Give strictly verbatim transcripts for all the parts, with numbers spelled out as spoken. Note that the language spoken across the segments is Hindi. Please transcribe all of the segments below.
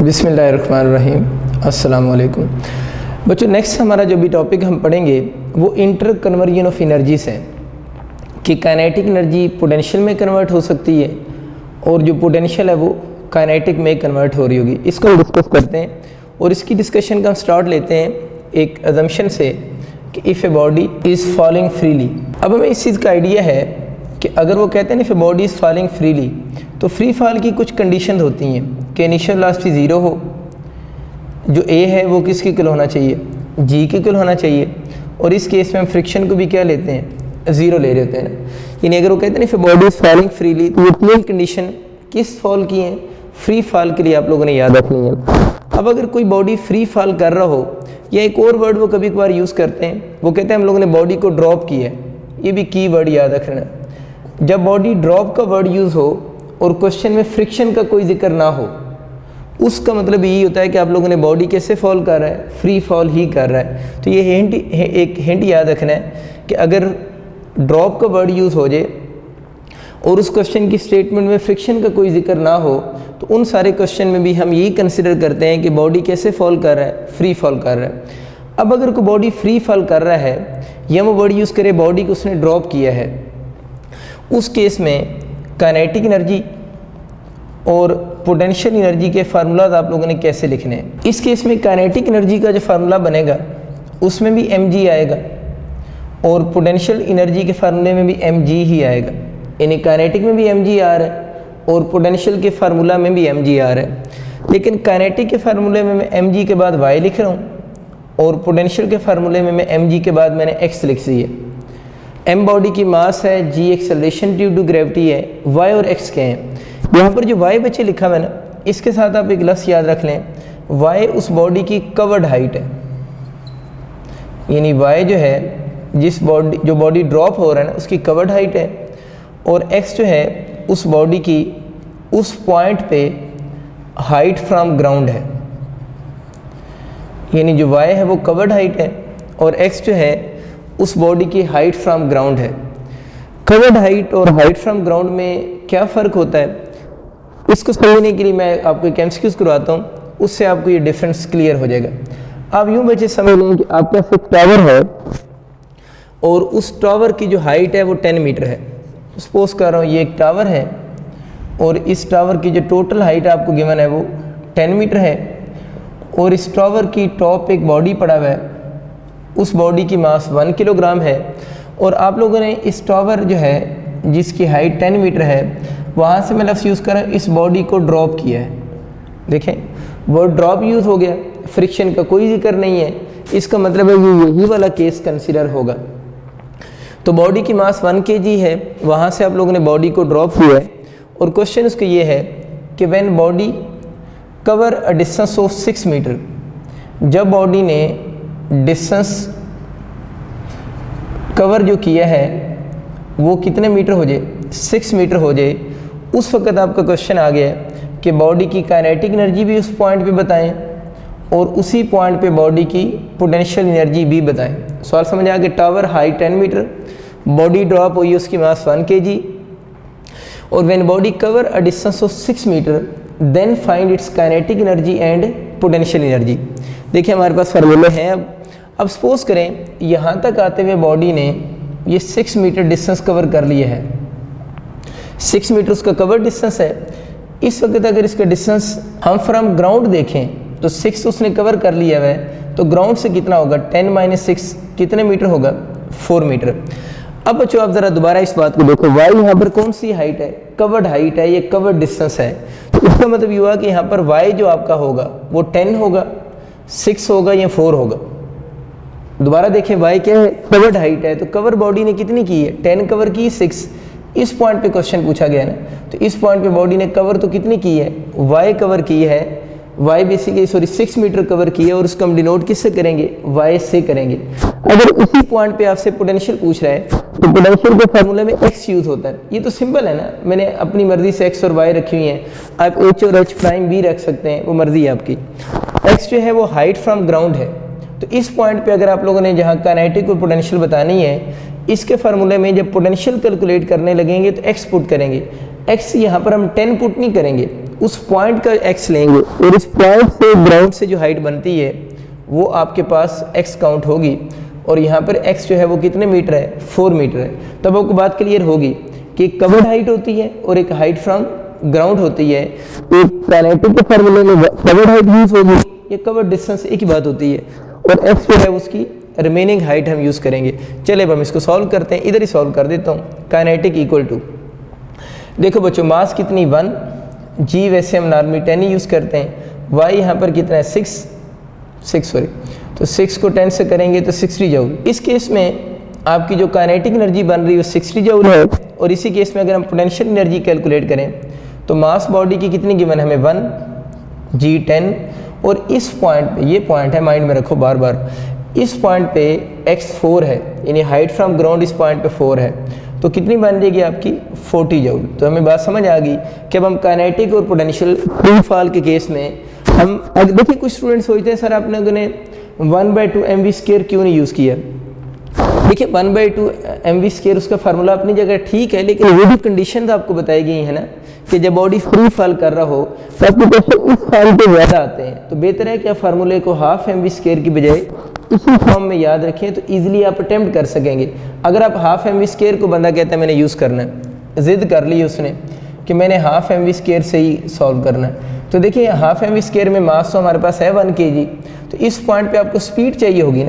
बिस्मिल्लाहिर्रहमानिर्रहीम। अस्सलाम वालेकुम बच्चों। नेक्स्ट हमारा जो भी टॉपिक हम पढ़ेंगे वो इंटर कन्वर्जन ऑफ एनर्जीज है कि काइनेटिक एनर्जी पोटेंशियल में कन्वर्ट हो सकती है और जो पोटेंशियल है वो काइनेटिक में कन्वर्ट हो रही होगी। इसको हम डिस्कस करते हैं और इसकी डिस्कशन का हम स्टार्ट लेते हैं एक अजम्पशन से कि if a body is falling freely. अब हमें इस चीज़ का आइडिया है कि अगर वो कहते हैं if a body is falling freely तो फ्री फॉल की कुछ कंडीशन होती हैं कि इनिशियल वेलोसिटी ज़ीरो हो, जो ए है वो किसकी इक्वल होना चाहिए, जी के इक्वल होना चाहिए, और इस केस में हम फ्रिक्शन को भी क्या लेते हैं, ज़ीरो ले रहे होते हैं ना। यानी अगर वो कहते हैं if a body is falling freely तो ये तीन कंडीशन किस फॉल की हैं, फ्री फॉल के लिए आप लोगों ने याद रखनी है। अब अगर कोई बॉडी फ्री फॉल कर रहा हो, या एक और वर्ड वो कभी कभार यूज़ करते हैं, वो कहते हैं हम लोगों ने बॉडी को ड्रॉप किया है। ये भी की वर्ड याद रखना। जब बॉडी ड्रॉप का वर्ड यूज़ हो और क्वेश्चन में फ्रिक्शन का कोई जिक्र ना हो, उसका मतलब यही होता है कि आप लोगों ने बॉडी कैसे फॉल कर रहा है, फ्री फॉल ही कर रहा है। तो ये हिंट एक हिंट याद रखना है कि अगर ड्रॉप का वर्ड यूज़ हो जाए और उस क्वेश्चन की स्टेटमेंट में फ्रिक्शन का कोई जिक्र ना हो तो उन सारे क्वेश्चन में भी हम यही कंसिडर करते हैं कि बॉडी कैसे फॉल कर रहा है, फ्री फॉल कर रहा है। अब अगर कोई बॉडी फ्री फॉल कर रहा है या वो वर्ड यूज़ करे बॉडी को उसने ड्रॉप किया है, उस केस में काइनेटिक एनर्जी और पोटेंशियल एनर्जी के फार्मूलाज आप लोगों ने कैसे लिखने हैं। इस केस में काइनेटिक एनर्जी का जो फार्मूला बनेगा उसमें भी एम जी आएगा और पोटेंशियल एनर्जी के फार्मूले में भी एम जी ही आएगा। यानी काइनेटिक में भी एम जी आ रहा है और पोटेंशियल के फार्मूला में भी एम जी आ रहा है। लेकिन काइनेटिक के फार्मूले में मैं एम जी के बाद वाई लिख रहा हूँ और पोटेंशियल के फार्मूले में मैं एम जी के बाद मैंने एक्स लिख दी है। एम बॉडी की मास है, G acceleration due to gravity है, वाई और एक्स के हैं। यहाँ पर जो वाई बच्चे लिखा हुआ है ना, इसके साथ आप एक लफ्ज़ याद रख लें, वाई उस बॉडी की कवर्ड हाइट है। यानी वाई जो है जिस बॉडी जो बॉडी ड्रॉप हो रहा है ना उसकी कवर्ड हाइट है, और एक्स जो है उस बॉडी की उस पॉइंट पे हाइट फ्रॉम ग्राउंड है। यानी जो वाई है वो कवर्ड हाइट है और एक्स जो है उस बॉडी की हाइट फ्रॉम ग्राउंड है। कवर्ड हाइट और हाइट फ्रॉम ग्राउंड में क्या फ़र्क होता है, इसको समझने के लिए मैं आपको एक एमसीक्यूज़ करवाता हूँ, उससे आपको ये डिफरेंस क्लियर हो जाएगा। आप यूँ बच्चे समझ लें कि आपके पास एक टावर है और उस टावर की जो हाइट है वो टेन मीटर है। सपोज कर रहा हूँ ये एक टावर है और इस टावर की जो टोटल हाइट आपको गिवन है वो टेन मीटर है, और इस टावर की टॉप एक बॉडी पड़ा हुआ है, उस बॉडी की मास वन किलोग्राम है, और आप लोगों ने इस टावर जो है जिसकी हाइट टेन मीटर है वहाँ से मैं लफ्ज़ यूज़ कर रहा हूँ इस बॉडी को ड्रॉप किया है। देखें वो ड्रॉप यूज़ हो गया, फ्रिक्शन का कोई जिक्र नहीं है। इसका मतलब है ये यही वाला केस कंसिडर होगा। तो बॉडी की मास वन के जी है, वहाँ से आप लोगों ने बॉडी को ड्रॉप किया है, और क्वेश्चन उसका ये है कि when body cover a distance of six metre, जब बॉडी ने डिस्टेंस कवर जो किया है वो कितने मीटर हो जाए, सिक्स मीटर हो जाए, उस वक्त आपका क्वेश्चन आ गया है कि बॉडी की काइनेटिक एनर्जी भी उस पॉइंट पे बताएं और उसी पॉइंट पे बॉडी की पोटेंशियल एनर्जी भी बताएं। सवाल समझ आ गया। Tower height ten metre, body drop हुई उसकी मास वन के जी, और when body cover a distance of six metre then find its kinetic energy and potential energy. देखिए हमारे पास फार्मूले हैं। अब अब सपोज करें यहाँ तक आते हुए बॉडी ने ये सिक्स मीटर डिस्टेंस कवर कर लिया है, सिक्स मीटर उसका कवर डिस्टेंस है। इस वक्त अगर इसका डिस्टेंस हम फ्रॉम ग्राउंड देखें तो सिक्स उसने कवर कर लिया है, तो ग्राउंड से कितना होगा, टेन माइनस सिक्स कितने मीटर होगा, फोर मीटर। अब बच्चों आप ज़रा दोबारा इस बात को देखो, वाई यहाँ पर कौन सी हाइट है, कवर्ड हाइट है, ये कवर्ड डिस्टेंस है। तो इसका मतलब ये हुआ कि यहाँ पर वाई जो आपका होगा वो टेन होगा, सिक्स होगा या फोर होगा। दोबारा देखें वाई क्या है, कवर्ड हाइट है, तो कवर बॉडी ने कितनी की है, टेन कवर की, सिक्स। इस पॉइंट पे क्वेश्चन पूछा गया ना, तो इस पॉइंट पे बॉडी ने कवर तो कितनी की है, वाई कवर की है, Y basically sorry six metre cover की है, और उसको हम डिनोट किससे करेंगे, वाई से करेंगे। अगर उसी पॉइंट पे आपसे पोटेंशियल पूछ रहा है तो पोटेंशियल के फार्मूले में एक्स यूज होता है। ये तो सिंपल है ना, मैंने अपनी मर्जी से एक्स और वाई रखी हुई हैं, आप एच और एच प्राइम भी रख सकते हैं, वो मर्जी है आपकी। एक्स जो है वो हाइट फ्रॉम ग्राउंड है, तो इस पॉइंट पे अगर आप लोगों ने जहाँ काइनेटिक और पोटेंशियल बतानी है, इसके फार्मूले में जब पोटेंशियल कैलकुलेट करने लगेंगे तो एक्स पुट करेंगे। एक्स यहाँ पर हम टेन पुट नहीं करेंगे, उस पॉइंट का एक्स लेंगे और इस पॉइंट से ग्राउंड से जो हाइट बनती है वो आपके पास एक्स काउंट होगी, और यहाँ पर एक्स जो है वो कितने मीटर है, फोर मीटर है। तब आपको बात क्लियर होगी कि एक कवर्ड हाइट होती है और एक हाइट फ्रॉम ग्राउंड होती है। एक काइनेटिक के फार्मूले में कवर्ड हाइट यूज होगी, ये कवर्ड डिस्टेंस एक ही बात होती है, और एक्स जो है उसकी रिमेनिंग हाइट हम यूज़ करेंगे। चले अब हम इसको सॉल्व करते हैं, इधर ही सॉल्व कर देता हूँ। काइनेटिक इक्वल टू, देखो बच्चों मास कितनी वन, जी वैसे हम नॉर्मली टेन ही यूज़ करते हैं, वाई यहाँ पर कितना है सिक्स, सिक्स सॉरी, तो सिक्स को टेन से करेंगे तो सिक्सटी जूल। इस केस में आपकी जो काइनेटिक एनर्जी बन रही है वो सिक्सटी जूल है, और इसी केस में अगर हम पोटेंशियल एनर्जी कैलकुलेट करें तो मास बॉडी की कितनी गिवन है हमें, वन, जी टेन, और इस पॉइंट पे, ये पॉइंट है माइंड में रखो बार बार, इस पॉइंट पे एक्स फोर है, यानी हाइट फ्रॉम ग्राउंड इस पॉइंट पे फोर है, तो कितनी बन जाएगी आपकी फोर्टी जूल। तो हमें बात समझ आ गई कि अब हम काइनेटिक और पोटेंशियल फ्री फॉल के केस में हम, देखिए कुछ स्टूडेंट सोचते हैं सर आपने उन्हें one by two M V square क्यों नहीं यूज़ किया। देखिए one by two M V square उसका फार्मूला अपनी जगह ठीक है, लेकिन वो भी कंडीशन तो आपको बताई गई है ना कि जब बॉडी फ्री फॉल कर रहा हो तो आपके क्वेश्चन इस फॉल पे ज़्यादा आते हैं, तो बेहतर है कि आप फार्मूले को हाफ एम वी स्केयर की बजाय इसी फॉर्म में याद रखें, तो ईजिली आप अटेम्प्ट कर सकेंगे। अगर आप हाफ एम वी स्केयर को बंदा कहता है मैंने यूज़ करना है, ज़िद कर ली उसने कि मैंने हाफ एम वी स्केयर से ही सॉल्व करना है, तो देखिए हाफ एम वी स्केयर में मास तो हमारे पास है वन के जी, तो इस पॉइंट पे आपको स्पीड चाहिए होगी ना,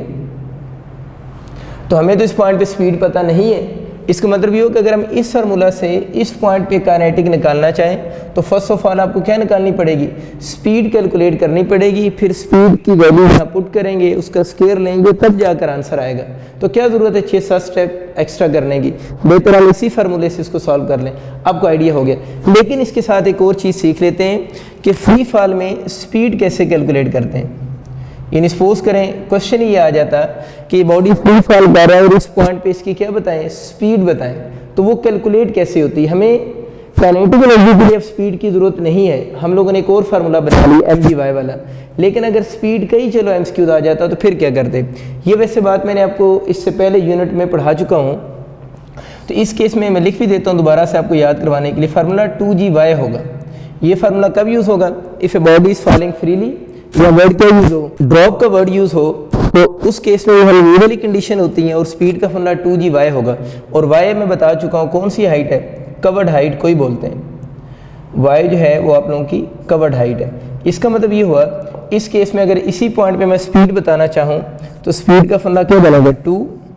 तो हमें तो इस पॉइंट पे स्पीड पता नहीं है। इसका मतलब ये हो कि अगर हम इस फार्मूला से इस पॉइंट पे काइनेटिक निकालना चाहें तो फर्स्ट ऑफ ऑल आपको क्या निकालनी पड़ेगी, स्पीड कैलकुलेट करनी पड़ेगी, फिर स्पीड की वैल्यू यहाँ पुट करेंगे, उसका स्केयर लेंगे, तब जाकर आंसर आएगा। तो क्या ज़रूरत है छः सात स्टेप एक्स्ट्रा करने की, बेहतर हम इसी फार्मूले से इसको सॉल्व कर लें। आपको आइडिया हो गया। लेकिन इसके साथ एक और चीज़ सीख लेते हैं कि फ्री फॉल में स्पीड कैसे कैलकुलेट करते हैं। यानी सपोज करें क्वेश्चन ही ये आ जाता कि बॉडी फ्री फॉल कर रहा है और इस पॉइंट पे इसकी क्या बताएं, स्पीड बताएं, तो वो कैलकुलेट कैसे होती है। हमें काइनेटिक एनर्जी के लिए स्पीड की जरूरत नहीं है, हम लोगों ने एक और फार्मूला बना लिया एम जी वाई वाला, लेकिन अगर स्पीड का ही चलो एम क्यू आ जाता तो फिर क्या करते। ये वैसे बात मैंने आपको इससे पहले यूनिट में पढ़ा चुका हूँ, तो इस केस में मैं लिख भी देता हूँ दोबारा से आपको याद करवाने के लिए। फार्मूला टू जी वाई होगा। ये फार्मूला कब यूज़ होगा, if a body is falling freely, या वर्ड क्या यूज़ हो, ड्रॉप का वर्ड यूज़ हो, तो उस केस में ये वाली कंडीशन होती है, और स्पीड का फॉर्मूला टू जी वाई होगा। और वाई मैं बता चुका हूँ कौन सी हाइट है, कवर्ड हाइट को ही बोलते हैं। वाई जो है वो आप लोगों की कवर्ड हाइट है। इसका मतलब ये हुआ इस केस में अगर इसी पॉइंट पे मैं स्पीड बताना चाहूँ तो स्पीड का फॉर्मूला क्या बनेगा, टू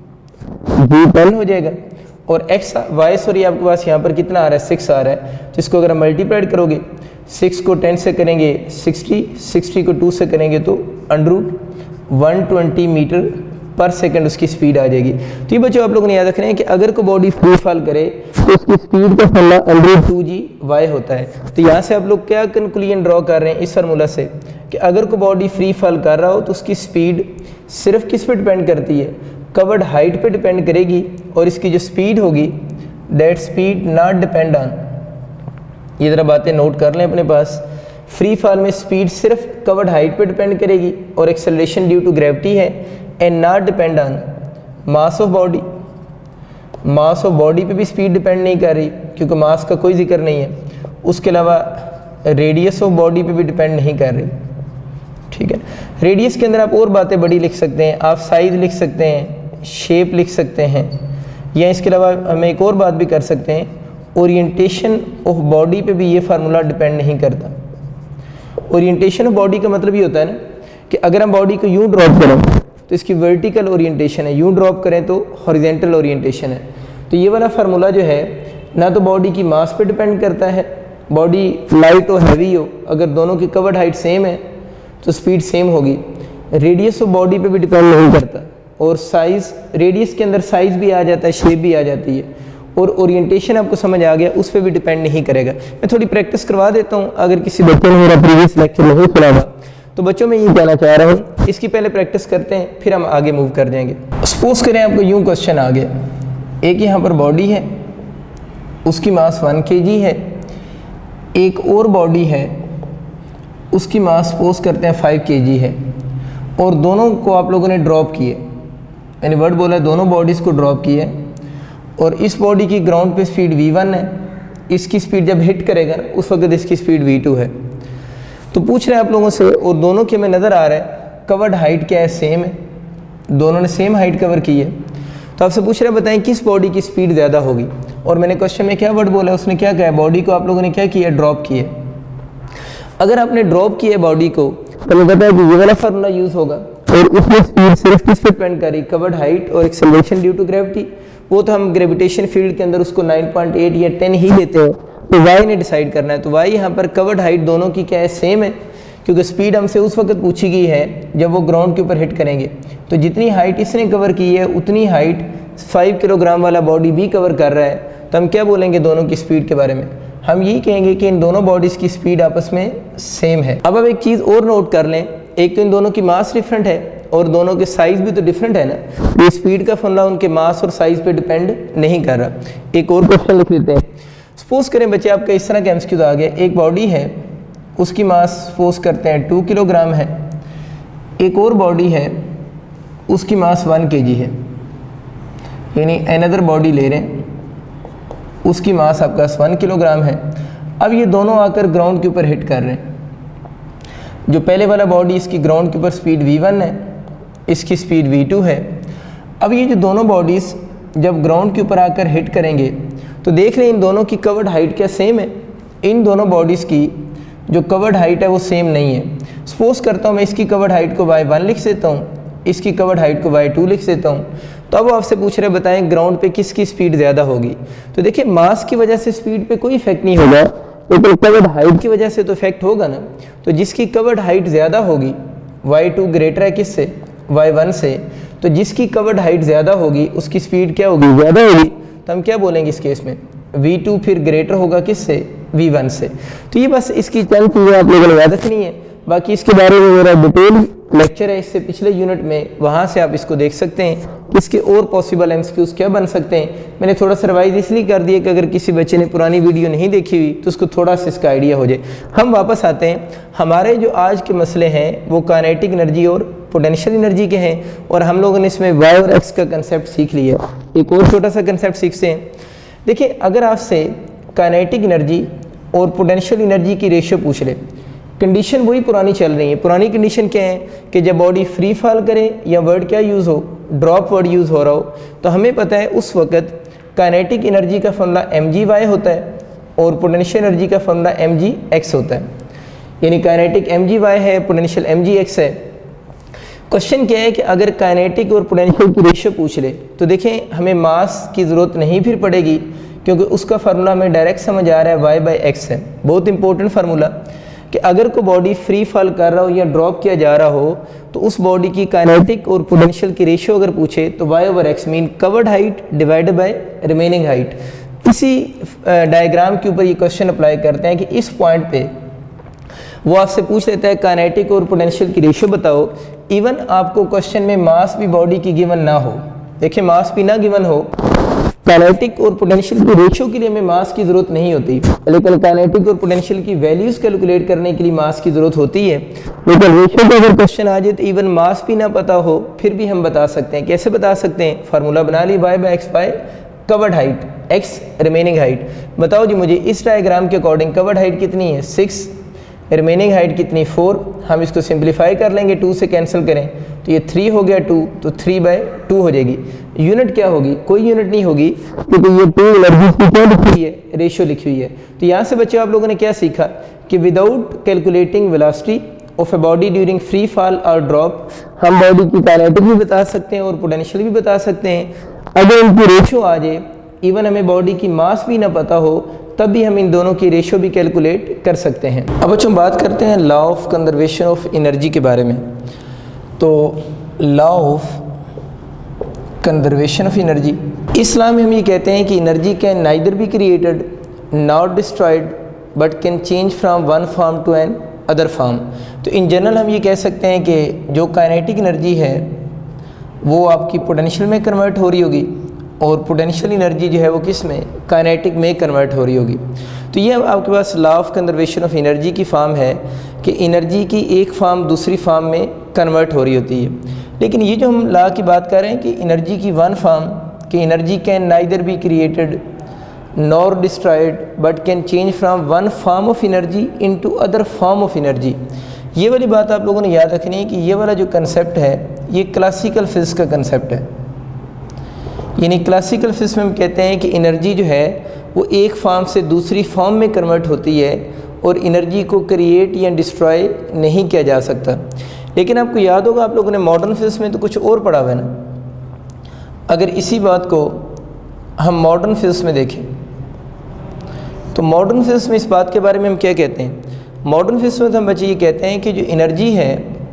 जी टेन हो जाएगा, और एक्स वाई सॉरी आपके पास यहाँ पर कितना आ रहा है, सिक्स आ रहा है, तो इसको अगर हम मल्टीप्लाइड करोगे, सिक्स को टेन से करेंगे सिक्सटी, सिक्सटी को टू से करेंगे तो under root one twenty metre पर सेकंड उसकी स्पीड आ जाएगी। तो ये बच्चों आप लोगों ने याद रखना है कि अगर कोई बॉडी फ्री फॉल करे तो उसकी स्पीड का formula under root two G Y होता है। तो यहाँ से आप लोग क्या कंक्लूजन ड्रॉ कर रहे हैं इस फार्मूला से कि अगर कोई बॉडी फ्री फॉल कर रहा हो तो उसकी स्पीड सिर्फ किस पे डिपेंड करती है, कवर्ड हाइट पे डिपेंड करेगी, और इसकी जो स्पीड होगी that speed not depend on, ये ज़रा बातें नोट कर लें अपने पास, फ्री फॉल में स्पीड सिर्फ कवर्ड हाइट पे डिपेंड करेगी और एक्सेलरेशन ड्यू टू ग्रेविटी है, and not depend on mass of body. Mass of body पे भी स्पीड डिपेंड नहीं कर रही क्योंकि मास का कोई जिक्र नहीं है। उसके अलावा रेडियस ऑफ बॉडी पे भी डिपेंड नहीं कर रही, ठीक है। रेडियस के अंदर आप और बातें बड़ी लिख सकते हैं, आप साइज लिख सकते हैं, शेप लिख सकते हैं, या इसके अलावा हम एक और बात भी कर सकते हैं, ओरिएंटेशन ऑफ बॉडी पे भी ये फार्मूला डिपेंड नहीं करता। ओरिएंटेशन ऑफ बॉडी का मतलब ये होता है ना कि अगर हम बॉडी को यूं ड्रॉप करें तो इसकी वर्टिकल ओरिएंटेशन है, यूं ड्रॉप करें तो हॉरिजॉन्टल ओरिएंटेशन है। तो ये वाला फार्मूला जो है ना तो बॉडी की मास पे डिपेंड करता है, बॉडी लाइट हो हैवी हो, अगर दोनों की कवर्ड हाइट सेम है तो स्पीड सेम होगी। रेडियस ऑफ बॉडी पे भी डिपेंड नहीं करता, और साइज़, रेडियस के अंदर साइज़ भी आ जाता है, शेप भी आ जाती है, और ओरिएंटेशन आपको समझ आ गया उस पर भी डिपेंड नहीं करेगा। मैं थोड़ी प्रैक्टिस करवा देता हूँ, अगर किसी बच्चे ने मेरा प्रीवियस लेक्चर नहीं सुना हुआ तो बच्चों में ये कहना चाह रहा हूँ, इसकी पहले प्रैक्टिस करते हैं फिर हम आगे मूव कर जाएंगे। सपोज करें आपको यूँ क्वेश्चन आ गया, एक यहाँ पर बॉडी है, उसकी मास वन के जी है, एक और बॉडी है उसकी मास सपोज करते हैं फाइव के जी है, और दोनों को आप लोगों ने ड्रॉप किए, यानी वर्ड बोला है दोनों बॉडीज़ को ड्रॉप किए, और इस बॉडी की ग्राउंड पे स्पीड वी वन है इसकी स्पीड जब हिट करेगा ना उस वक्त इसकी स्पीड वी टू है। तो पूछ रहे हैं आप लोगों से, और दोनों के में नज़र आ रहा है कवर्ड हाइट क्या है, सेम है, दोनों ने सेम हाइट कवर की है। तो आपसे पूछ रहे हैं बताएं किस बॉडी की स्पीड ज़्यादा होगी। और मैंने क्वेश्चन में क्या वर्ड बोला है, उसने क्या कहा है, बॉडी को आप लोगों ने क्या किया, ड्रॉप किया। अगर आपने ड्रॉप किया बॉडी को तो हमें पता है कि ये वाला फार्मूला यूज़ होगा, और इसमें स्पीड सिर्फ किस पे डिपेंड कर रही, कवर्ड हाइट और एक्सेलरेशन ड्यू टू ग्रेविटी। वो तो हम ग्रेविटेशन फील्ड के अंदर उसको नाइन पॉइंट एट या टेन ही लेते हैं, तो वाई ने डिसाइड करना है। तो वाई यहाँ पर कवर्ड हाइट दोनों की क्या है, सेम है, क्योंकि स्पीड हमसे उस वक्त पूछी गई है जब वो ग्राउंड के ऊपर हिट करेंगे। तो जितनी हाइट इसने कवर की है उतनी हाइट फाइव किलोग्राम वाला बॉडी भी कवर कर रहा है। तो हम क्या बोलेंगे दोनों की स्पीड के बारे में, हम यही कहेंगे कि इन दोनों बॉडीज़ की स्पीड आपस में सेम है। अब अब एक चीज़ और नोट कर लें, एक तो इन दोनों की मास डिफरेंट है और दोनों के साइज़ भी तो डिफरेंट है ना। ये स्पीड का फॉर्मूला उनके मास और साइज़ पे डिपेंड नहीं कर रहा। एक और क्वेश्चन लिख लेते हैं। सपोज करें बच्चे आपका इस तरह का एमसीक्यू आ गया, एक बॉडी है उसकी मास सपोज करते हैं टू किलोग्राम है, एक और बॉडी है उसकी मास वन केजी है, यानी अनदर बॉडी ले रहे हैं उसकी मास आपका वन किलोग्राम है। अब ये दोनों आकर ग्राउंड के ऊपर हिट कर रहे हैं। जो पहले वाला बॉडी इसकी ग्राउंड के ऊपर स्पीड वी वन है, इसकी स्पीड वी टू है। अब ये जो दोनों बॉडीज़ जब ग्राउंड के ऊपर आकर हिट करेंगे तो देख लें इन दोनों की कवर्ड हाइट क्या सेम है। इन दोनों बॉडीज़ की जो कवर्ड हाइट है वो सेम नहीं है। सपोज करता हूँ मैं इसकी कवर्ड हाइट को वाई वन लिख देता हूँ, इसकी कवर्ड हाइट को वाई टू लिख देता हूँ। तो अब आपसे पूछ रहे बताएं ग्राउंड पे किसकी स्पीड ज़्यादा होगी। तो देखिए मास की वजह से स्पीड पे कोई इफेक्ट नहीं होगा, लेकिन कवर्ड हाइट की वजह से तो इफेक्ट होगा ना। तो जिसकी कवर्ड हाइट ज़्यादा होगी वाई टू ग्रेटर है किससे, वाई वन से, तो जिसकी कवर्ड हाइट ज़्यादा होगी उसकी स्पीड क्या होगी, ज़्यादा होगी। तो हम क्या बोलेंगे इस केस में, वी टू फिर ग्रेटर होगा किससे, वी वन से। तो ये बस इसकी चंद चीज़ें आप लोगों ने याद रखनी है। बाकी इसके बारे में मेरा डिटेल लेक्चर है इससे पिछले यूनिट में, वहाँ से आप इसको देख सकते हैं कि इसके और पॉसिबल एमसीक्यूज क्या बन सकते हैं। मैंने थोड़ा सा रिवाइज इसलिए कर दिया कि अगर किसी बच्चे ने पुरानी वीडियो नहीं देखी हुई तो उसको थोड़ा सा इसका आइडिया हो जाए। हम वापस आते हैं, हमारे जो आज के मसले हैं वो काइनेटिक एनर्जी और पोटेंशियल एनर्जी के हैं, और हम लोगों ने इसमें वाई और एक्स का कंसेप्ट सीख लिया। एक और छोटा सा कंसेप्ट सीखते हैं। देखिए अगर आपसे काइनेटिक एनर्जी और पोटेंशियल एनर्जी की रेशियो पूछ ले, कंडीशन वही पुरानी चल रही है। पुरानी कंडीशन क्या है कि जब बॉडी फ्री फॉल करे या वर्ड क्या यूज़ हो, ड्रॉप वर्ड यूज़ हो रहा हो, तो हमें पता है उस वक्त काइनेटिक एनर्जी का फॉर्मूला एम जी वाई होता है और पोटेंशियल एनर्जी का फॉर्मूला एम जी एक्स होता है। यानी काइनेटिक एम जी वाई है, पोटेंशियल एम जी एक्स है। क्वेश्चन क्या है कि अगर काइनेटिक और पोटेंशियल की रेशियो पूछ ले तो देखें हमें मास की ज़रूरत नहीं फिर पड़ेगी, क्योंकि उसका फार्मूला हमें डायरेक्ट समझ आ रहा है वाई बाई एक्स है। बहुत इंपॉर्टेंट फार्मूला कि अगर कोई बॉडी फ्री फॉल कर रहा हो या ड्रॉप किया जा रहा हो तो उस बॉडी की काइनेटिक और पोटेंशियल की रेशियो अगर पूछे तो Y over X mean covered height divided by remaining height. इसी डायग्राम के ऊपर ये क्वेश्चन अप्लाई करते हैं कि इस पॉइंट पे वो आपसे पूछ लेता है काइनेटिक और पोटेंशियल की रेशियो बताओ। इवन आपको क्वेश्चन में मास भी बॉडी की गिवन ना हो, देखिए मास भी ना गिवन हो, काइनेटिक और पोटेंशियल की रेशियो के लिए हमें मास की ज़रूरत नहीं होती, लेकिन काइनेटिक और पोटेंशियल की वैल्यूज़ कैलकुलेट करने के लिए मास की ज़रूरत होती है। लेकिन रेशियो का अगर क्वेश्चन आ जाए तो इवन मास भी ना पता हो फिर भी हम बता सकते हैं। कैसे बता सकते हैं, फार्मूला बना ली Y by X by covered height X remaining height. बताओ जी मुझे इस डायग्राम के अकॉर्डिंग कवर्ड हाइट कितनी है, सिक्स, रिमेनिंग हाइट कितनी, फोर। हम इसको सिंप्लीफाई कर लेंगे, टू से कैंसिल करें तो ये थ्री हो गया, टू तो थ्री बाय टू हो जाएगी। यूनिट क्या होगी, कोई यूनिट नहीं होगी, क्योंकि ये टू एनर्जी की क्या लिखी हुई है, रेशियो लिखी हुई है। तो यहाँ से बच्चों आप लोगों ने क्या सीखा कि without calculating velocity of a body during free fall और ड्रॉप हम बॉडी की काइनेटिक भी बता सकते हैं और पोटेंशियल भी बता सकते हैं। अगर इनकी रेशियो आ जाए, इवन हमें बॉडी की मास भी ना पता हो, तब भी हम इन दोनों की रेशियो भी कैलकुलेट कर सकते हैं। अब बच्चों बात करते हैं law of conservation of energy के बारे में। तो law of conservation of energy, इस्लाम में हम ये कहते हैं कि energy can neither be created not destroyed but can change from one form to another form. तो इन जनरल हम ये कह सकते हैं कि जो काइनेटिक एनर्जी है वो आपकी पोटेंशियल में कन्वर्ट हो रही होगी और पोटेंशियल एनर्जी जो है वो किस में, काइनेटिक में कन्वर्ट हो रही होगी। तो ये आपके पास law of conservation of energy की फॉर्म है कि एनर्जी की एक फॉर्म दूसरी फॉर्म में कन्वर्ट हो रही होती है। लेकिन ये जो हम लॉ की बात कर रहे हैं कि एनर्जी की वन फॉर्म कि energy can neither be created nor destroyed but can change from one form of energy into other form of energy। ये वाली बात आप लोगों ने याद रखनी है कि ये वाला जो कंसेप्ट है ये क्लासिकल फिजिक्स का कंसेप्ट है। यानी क्लासिकल फिजिक्स में हम कहते हैं कि एनर्जी जो है वो एक फॉर्म से दूसरी फॉर्म में कन्वर्ट होती है और एनर्जी को क्रिएट या डिस्ट्रॉय नहीं किया जा सकता। लेकिन आपको याद होगा, आप लोगों ने मॉडर्न फिजिक्स में तो कुछ और पढ़ा हुआ है ना। अगर इसी बात को हम मॉडर्न फिजिक्स में देखें तो मॉडर्न फिजिक्स में इस बात के बारे में हम क्या कहते हैं? मॉडर्न फिजिक्स में तो हम बच्चे ये कहते हैं कि जो एनर्जी है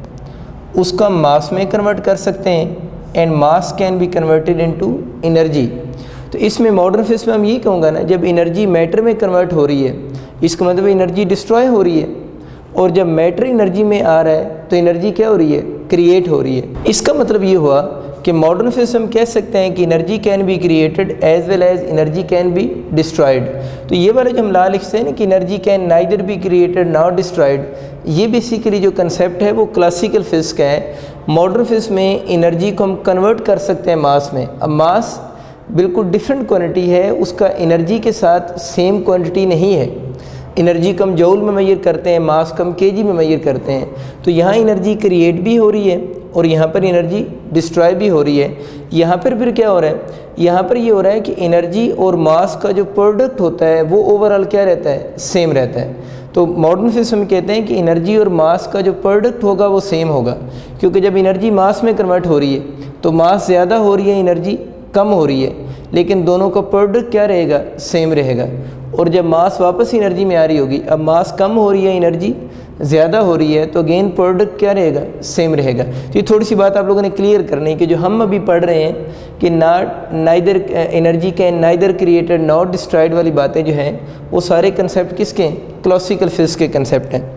उसका मास में कन्वर्ट कर सकते हैं and mass can be converted into energy. तो इसमें मॉडर्न फिजिक्स में हम यही कहूँगा ना, जब एनर्जी मैटर में कन्वर्ट हो रही है इसका मतलब एनर्जी डिस्ट्रॉय हो रही है, और जब मैटर एनर्जी में आ रहा है तो एनर्जी क्या हो रही है? क्रिएट हो रही है। इसका मतलब ये हुआ कि मॉडर्न फिजिक्स हम कह सकते हैं कि energy can be created as well as energy can be destroyed. तो ये वाले जो हम ला लिखते हैं ना कि energy can neither be created not destroyed, ये बेसिकली जो कंसेप्ट है वो क्लासिकल फिजिक्स का है। मॉडर्न फिजिक्स में एनर्जी को हम कन्वर्ट कर सकते हैं मास में। अब मास बिल्कुल डिफरेंट क्वांटिटी है, उसका एनर्जी के साथ सेम क्वांटिटी नहीं है। एनर्जी को हम जूल में मेजर करते हैं, मास को हम केजी में मेजर करते हैं। तो यहाँ एनर्जी क्रिएट भी हो रही है और यहाँ पर एनर्जी डिस्ट्रॉय भी हो रही है। यहाँ पर फिर क्या हो रहा है? यहाँ पर ये हो रहा है कि एनर्जी और मास का जो प्रोडक्ट होता है वो ओवरऑल क्या रहता है? सेम रहता है। तो मॉडर्न फिजिक्स में कहते हैं कि एनर्जी और मास का जो प्रोडक्ट होगा वो सेम होगा, क्योंकि जब एनर्जी मास में कन्वर्ट हो रही है तो मास ज़्यादा हो रही है, एनर्जी कम हो रही है, लेकिन दोनों का प्रोडक्ट क्या रहेगा? सेम रहेगा। और जब मास वापस एनर्जी में आ रही होगी, अब मास कम हो रही है, एनर्जी ज़्यादा हो रही है, तो अगेन प्रोडक्ट क्या रहेगा? सेम रहेगा। तो ये थोड़ी सी बात आप लोगों ने क्लियर करनी है कि जो हम अभी पढ़ रहे हैं कि not neither energy can neither created not destroyed वाली बातें जो हैं वो सारे कंसेप्ट किसके? क्लासिकल फिजिक्स के कंसेप्ट हैं।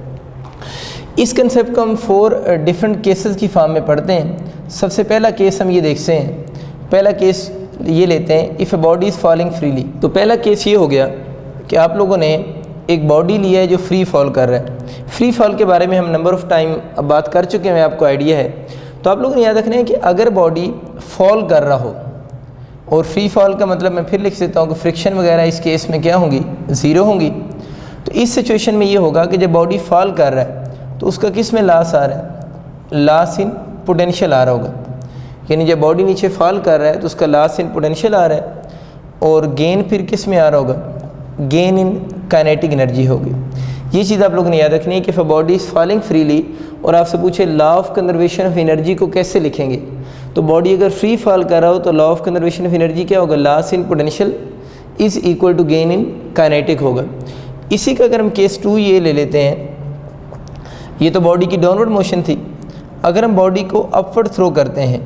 इस कंसेप्ट को हम फोर डिफरेंट केसेस की फॉर्म में पढ़ते हैं। सबसे पहला केस हम ये देखते हैं, पहला केस ये लेते हैं, if a body is falling freely. तो पहला केस ये हो गया कि आप लोगों ने एक बॉडी लिया है जो फ्री फॉल कर रहा है। फ्री फॉल के बारे में हम नंबर ऑफ़ टाइम अब बात कर चुके हैं, आपको आइडिया है। तो आप लोगों ने याद रखना है कि अगर बॉडी फॉल कर रहा हो, और फ्री फॉल का मतलब मैं फिर लिख देता हूँ कि फ्रिक्शन वगैरह इस केस में क्या होंगी? ज़ीरो होंगी। तो इस सिचुएशन में ये होगा कि जब बॉडी फॉल कर रहा है तो उसका किस में लॉस आ रहा है? लॉस इन पोटेंशियल आ रहा होगा। यानी जब बॉडी नीचे फॉल कर रहा है तो उसका लॉस इन पोटेंशियल आ रहा है, और गेन फिर किस में आ रहा होगा? गेन इन काइनेटिक एनर्जी होगी। ये चीज़ आप लोगों ने याद रखनी है कि बॉडी इज़ फॉलिंग फ्रीली, और आपसे पूछे law of conservation of energy को कैसे लिखेंगे, तो बॉडी अगर फ्री फॉल कर रहा हो तो law of conservation of energy क्या होगा? Loss in potential is equal to gain in kinetic होगा। इसी का अगर हम केस टू ये ले लेते हैं, ये तो बॉडी की डाउनवर्ड मोशन थी। अगर हम बॉडी को अपवर्ड थ्रो करते हैं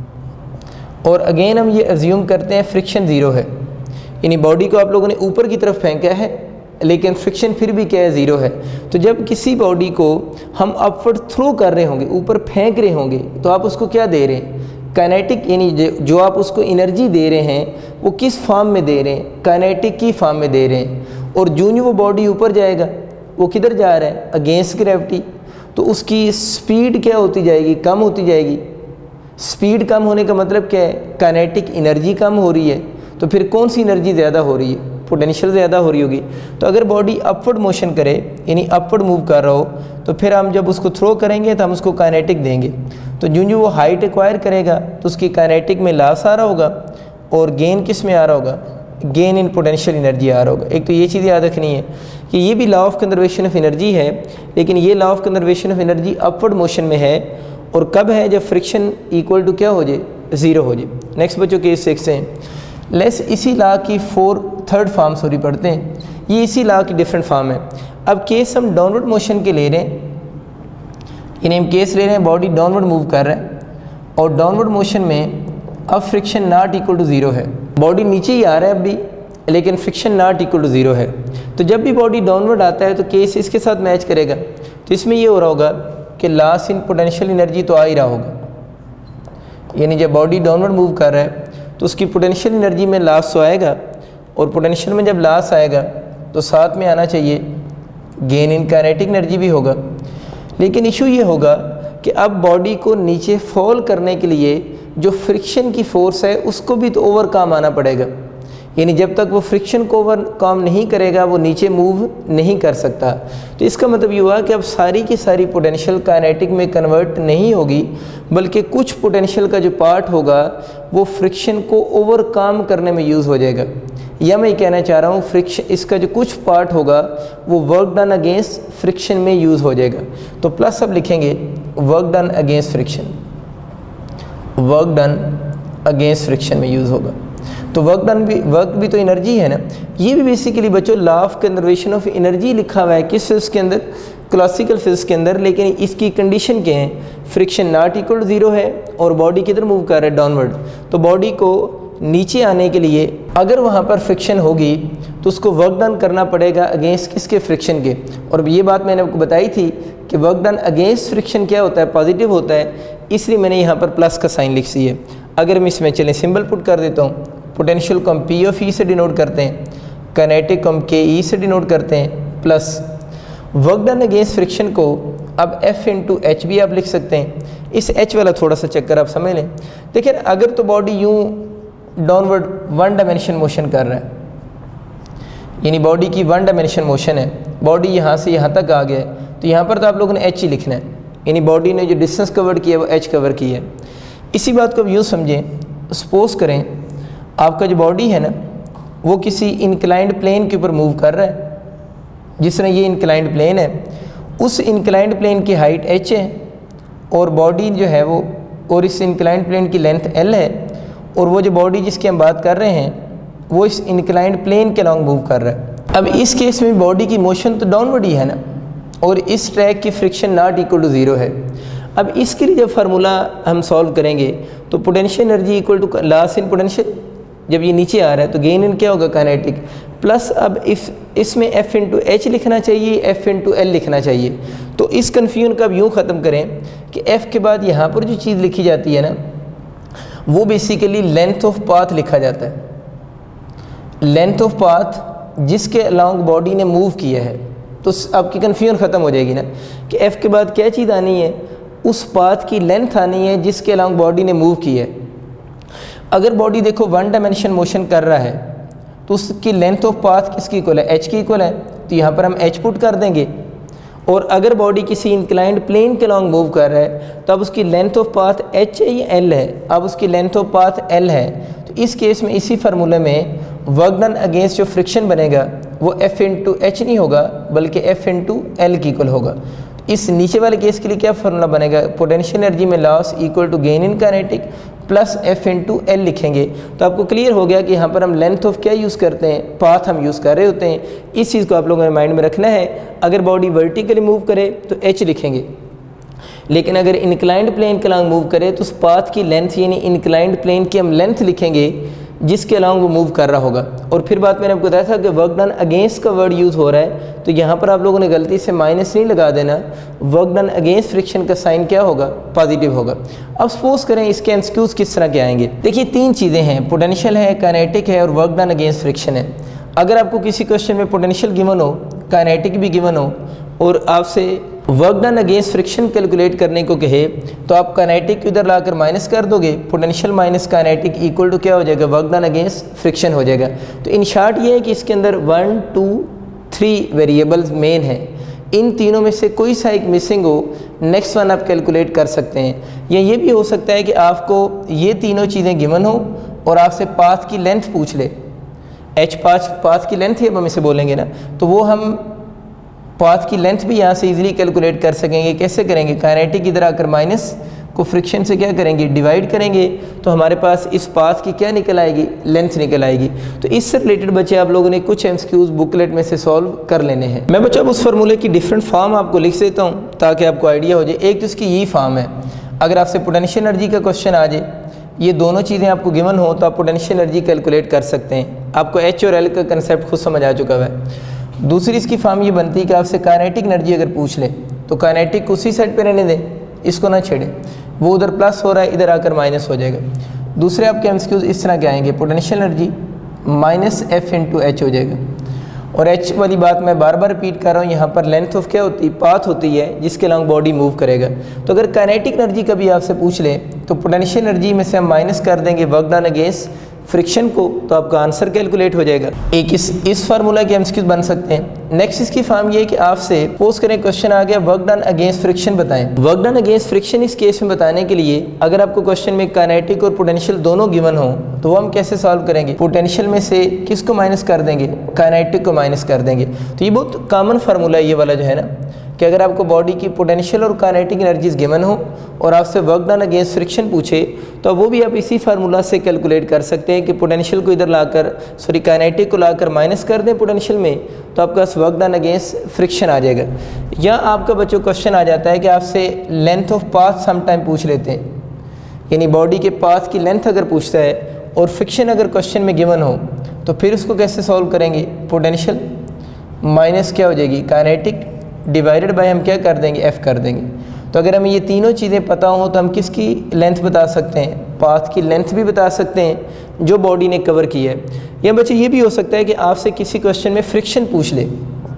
और अगेन हम ये अज्यूम करते हैं फ्रिक्शन ज़ीरो है, यानी बॉडी को आप लोगों ने ऊपर की तरफ फेंका है लेकिन फ्रिक्शन फिर भी क्या है? ज़ीरो है। तो जब किसी बॉडी को हम अपवर्ड थ्रो कर रहे होंगे, ऊपर फेंक रहे होंगे, तो आप उसको क्या दे रहे हैं? काइनेटिक, यानी जो आप उसको एनर्जी दे रहे हैं वो किस फॉर्म में दे रहे हैं? काइनेटिक की फॉर्म में दे रहे हैं। और जूं वो बॉडी ऊपर जाएगा वो किधर जा रहा है? Against gravity. तो उसकी स्पीड क्या होती जाएगी? कम होती जाएगी। स्पीड कम होने का मतलब क्या है? काइनेटिक एनर्जी कम हो रही है। तो फिर कौन सी एनर्जी ज़्यादा हो रही है? पोटेंशियल ज़्यादा हो रही होगी। तो अगर बॉडी अपवर्ड मोशन करे, यानी अपवर्ड मूव कर रहा हो, तो फिर हम जब उसको थ्रो करेंगे तो हम उसको काइनेटिक देंगे। तो जो जो वो हाइट एक्वायर करेगा तो उसकी काइनेटिक में लॉस आ रहा होगा, और गेन किस में आ रहा होगा? गेन इन पोटेंशियल एनर्जी आ रहा होगा। एक तो ये चीज़ याद रखनी है कि ये भी law of conservation of energy है, लेकिन ये law of conservation of energy upward motion में है, और कब है? जब फ्रिक्शन इक्वल टू क्या हो जाए? ज़ीरो हो जाए। नेक्स्ट बच्चों केस सिक्स हैं, लेस इसी लॉ की फोर थर्ड फॉर्म सॉरी पढ़ते हैं। ये इसी लॉ की डिफरेंट फॉर्म है। अब केस हम डाउनवर्ड मोशन के ले रहे हैं, यानी हम केस ले रहे हैं बॉडी डाउनवर्ड मूव कर रहा है, और डाउनवर्ड मोशन में अब friction not equal to zero है। बॉडी नीचे ही आ रहा है अब भी, लेकिन friction not equal to zero है। तो जब भी बॉडी डाउनवर्ड आता है तो केस इसके साथ मैच करेगा। तो इसमें ये हो रहा होगा कि लॉस इन पोटेंशियल एनर्जी तो आ ही रहा होगा, यानी जब बॉडी डाउनवर्ड मूव कर रहा है तो उसकी पोटेंशियल एनर्जी में लॉस तो आएगा, और पोटेंशियल में जब लॉस आएगा तो साथ में आना चाहिए गेन इन काइनेटिक एनर्जी भी होगा। लेकिन इशू ये होगा कि अब बॉडी को नीचे फॉल करने के लिए जो फ्रिक्शन की फ़ोर्स है उसको भी तो ओवरकम आना पड़ेगा, यानी जब तक वो फ्रिक्शन को ओवरकम नहीं करेगा वो नीचे मूव नहीं कर सकता। तो इसका मतलब ये हुआ कि अब सारी की सारी पोटेंशियल काइनेटिक में कन्वर्ट नहीं होगी, बल्कि कुछ पोटेंशियल का जो पार्ट होगा वो फ्रिक्शन को ओवरकम करने में यूज़ हो जाएगा। या मैं कहना चाह रहा हूँ फ्रिक्शन, इसका जो कुछ पार्ट होगा वो वर्क डन अगेंस्ट फ्रिक्शन में यूज़ हो जाएगा। तो प्लस अब लिखेंगे work done against friction, work done against friction में यूज़ होगा। तो वर्क डन भी, वर्क भी तो एनर्जी है ना। ये भी बेसिकली बच्चों law of conservation of energy लिखा हुआ है किस फिजिक्स के अंदर, क्लासिकल फिजिक्स के अंदर, लेकिन इसकी कंडीशन क्या है, friction not equal to zero है और बॉडी किधर मूव कर रहा है, डाउनवर्ड। तो बॉडी को नीचे आने के लिए अगर वहाँ पर फ्रिक्शन होगी तो उसको वर्क डन करना पड़ेगा अगेंस्ट किसके, फ्रिक्शन के। और ये बात मैंने आपको बताई थी कि वर्क डन अगेंस्ट फ्रिक्शन क्या होता है, पॉजिटिव होता है, इसलिए मैंने यहाँ पर प्लस का साइन लिख दी है। अगर हम इसमें चलें सिंबल पुट कर देता हूँ, पोटेंशियल को हम पी ऑफ ई से डिनोट करते हैं, काइनेटिक को हम के ई से डिनोट करते हैं, plus work done against friction को अब एफ इंटू एच भी आप लिख सकते हैं। इस एच वाला थोड़ा सा चक्कर आप समझ लें। देखिए अगर तो बॉडी यूँ डाउनवर्ड वन डायमेंशन मोशन कर रहा है, यानी बॉडी की वन डायमेंशन मोशन है, बॉडी यहाँ से यहाँ तक आ गया है, तो यहाँ पर तो आप लोगों ने एच ही लिखना है, यानी बॉडी ने जो डिस्टेंस कवर किया है वो एच कवर की है। इसी बात को अब यूँ समझें, सपोज करें आपका जो बॉडी है ना वो किसी इंक्लाइंड प्लेन के ऊपर मूव कर रहा है, जिस तरह ये इंक्लाइंड प्लेन है, उस इंक्लाइंड प्लेन की हाइट एच है और बॉडी जो है वो, और इस इंक्लाइंड प्लेन की लेंथ एल है, और वो जो बॉडी जिसकी हम बात कर रहे हैं वो इस इंक्लाइंड प्लेन के लॉन्ग मूव कर रहा है। अब इस केस में बॉडी की मोशन तो डाउनवर्ड ही है ना, और इस ट्रैक की friction not equal to zero है। अब इसके लिए जब फार्मूला हम सॉल्व करेंगे तो potential energy equal to loss in potential, जब ये नीचे आ रहा है तो गेन इन क्या होगा, काइनेटिक, प्लस अब इस इसमें एफ इंटू एच लिखना चाहिए, एफ इंटू एल लिखना चाहिए। तो इस कन्फ्यूजन का अब यूँ ख़त्म करें कि एफ के बाद यहाँ पर जो चीज़ लिखी जाती है ना वो बेसिकली लेंथ ऑफ पाथ लिखा जाता है, लेंथ ऑफ पाथ जिसके अलॉन्ग बॉडी ने मूव किया है। तो आपकी कन्फ्यूजन ख़त्म हो जाएगी ना कि एफ़ के बाद क्या चीज़ आनी है, उस पाथ की लेंथ आनी है जिसके अलॉन्ग बॉडी ने मूव किया है। अगर बॉडी देखो वन डायमेंशन मोशन कर रहा है तो उसकी लेंथ ऑफ पाथ किसकी इक्वल है, एच की इक्वल है, तो यहाँ पर हम एच पुट कर देंगे। और अगर बॉडी किसी इंक्लाइंड प्लेन के लॉन्ग मूव कर रहा है तो अब उसकी लेंथ ऑफ पाथ एच है या एल है, अब उसकी लेंथ ऑफ पाथ एल है। तो इस केस में इसी फार्मूले में वर्क डन अगेंस्ट जो फ्रिक्शन बनेगा वो एफ इंटू एच नहीं होगा बल्कि एफ इंटू एल की इक्वल होगा। इस नीचे वाले केस के लिए क्या फार्मूला बनेगा, पोटेंशियल एनर्जी में loss equal to gain in kinetic plus F into L लिखेंगे। तो आपको क्लियर हो गया कि यहाँ पर हम लेंथ ऑफ क्या यूज़ करते हैं, पाथ हम यूज़ कर रहे होते हैं। इस चीज़ को आप लोगों ने माइंड में रखना है। अगर बॉडी वर्टिकली मूव करे तो एच लिखेंगे, लेकिन अगर इंक्लाइंड प्लेन के अलॉन्ग मूव करे तो उस पाथ की लेंथ यानी इंक्लाइंड प्लेन की हम लेंथ लिखेंगे जिसके अलॉन्ग वो मूव कर रहा होगा। और फिर बात मैंने आपको बताया था कि वर्क डन अगेंस्ट का वर्ड यूज़ हो रहा है, तो यहाँ पर आप लोगों ने गलती से माइनस नहीं लगा देना, वर्क डन अगेंस्ट फ्रिक्शन का साइन क्या होगा, पॉजिटिव होगा। अब सपोज करें इसके एमसीक्यूज किस तरह के आएंगे। देखिए तीन चीज़ें हैं, पोटेंशियल है, काइनेटिक है और वर्क डन अगेंस्ट फ्रिक्शन है। अगर आपको किसी क्वेश्चन में पोटेंशियल गिवन हो, काइनेटिक भी गिवन हो और आपसे work done against friction calculate करने को कहे तो आप काइनेटिक इधर लाकर माइनस कर दोगे, potential minus kinetic equal to क्या हो जाएगा, वर्क डन अगेंस्ट फ्रिक्शन हो जाएगा। तो इन शॉर्ट ये है कि इसके अंदर one two three variables main हैं, इन तीनों में से कोई सा एक मिसिंग हो, नेक्स्ट वन आप कैलकुलेट कर सकते हैं। या ये भी हो सकता है कि आपको ये तीनों चीज़ें गिवन हो और आपसे पाथ की लेंथ पूछ ले, एच पाथ पाथ की लेंथ ही अब हम इसे बोलेंगे ना, तो वो हम पाथ की लेंथ भी यहाँ से इजीली कैलकुलेट कर सकेंगे। कैसे करेंगे, काइनेटिक इधर आकर माइनस को फ्रिक्शन से क्या करेंगे, डिवाइड करेंगे, तो हमारे पास इस पाथ की क्या निकल आएगी, लेंथ निकल आएगी। तो इससे रिलेटेड बच्चे आप लोगों ने कुछ एमसीक्यूज बुकलेट में से सॉल्व कर लेने हैं। मैं बच्चा अब उस फार्मूले की डिफरेंट फॉर्म आपको लिख देता हूँ ताकि आपको आइडिया हो जाए। एक तो इसकी ये फॉर्म है, अगर आपसे पोटेंशियल एनर्जी का क्वेश्चन आ जाए, ये दोनों चीज़ें आपको गिवन हो तो आप पोटेंशियल एनर्जी कैलकुलेट कर सकते हैं। आपको एच और एल का कंसेप्ट खुद समझ आ चुका है। दूसरी इसकी फॉर्म ये बनती है कि आपसे काइनेटिक एनर्जी अगर पूछ ले तो काइनेटिक उसी साइड पे रहने दें, इसको ना छेड़े, वो उधर प्लस हो रहा है इधर आकर माइनस हो जाएगा। दूसरे आपके एमसीक्यूज इस तरह के आएंगे, potential energy minus F into H हो जाएगा। और एच वाली बात मैं बार बार रिपीट कर रहा हूँ, यहाँ पर लेंथ ऑफ क्या होती है, पाथ होती है जिसके अलॉन्ग बॉडी मूव करेगा। तो अगर काइनेटिक एनर्जी कभी आपसे पूछ ले तो पोटेंशियल एनर्जी में से हम माइनस कर देंगे वर्क डन अगेंस्ट फ्रिक्शन को, तो आपका आंसर कैलकुलेट हो जाएगा। एक इस इस फार्मूला के एमसीक्यूज बन सकते हैं। नेक्स्ट इसकी फॉर्म ये है कि आपसे पोज करें क्वेश्चन आ गया वर्क डन अगेंस्ट फ्रिक्शन बताएं। वर्क डन अगेंस्ट फ्रिक्शन इस केस में बताने के लिए अगर आपको क्वेश्चन में काइनेटिक और पोटेंशियल दोनों गिवन हो तो वो हम कैसे सॉल्व करेंगे? पोटेंशियल में से किसको माइनस कर देंगे? काइनेटिक को माइनस कर देंगे। तो ये बहुत कॉमन फार्मूला है ये वाला जो है ना, कि अगर आपको बॉडी की पोटेंशियल और काइनेटिक एनर्जीज गिवन हो और आपसे वर्क डन अगेंस्ट फ्रिक्शन पूछे तो वो भी आप इसी फार्मूला से कैलकुलेट कर सकते हैं कि पोटेंशियल को इधर लाकर सॉरी काइनेटिक को लाकर माइनस कर दें पोटेंशियल में, तो आपका वर्क डन अगेंस्ट फ्रिक्शन आ जाएगा। या आपका बच्चों क्वेश्चन आ जाता है कि आपसे length of path some time पूछ लेते हैं, यानी बॉडी के पाथ की लेंथ अगर पूछता है और फ्रिक्शन अगर क्वेश्चन में गिवन हो तो फिर उसको कैसे सॉल्व करेंगे? पोटेंशियल माइनस क्या हो जाएगी? काइनेटिक डिवाइडेड बाय हम क्या कर देंगे? एफ कर देंगे। तो अगर हमें ये तीनों चीज़ें पता हो तो हम किसकी लेंथ बता सकते हैं? पाथ की लेंथ भी बता सकते हैं जो बॉडी ने कवर की है। या बच्चे ये भी हो सकता है कि आपसे किसी क्वेश्चन में फ्रिक्शन पूछ ले,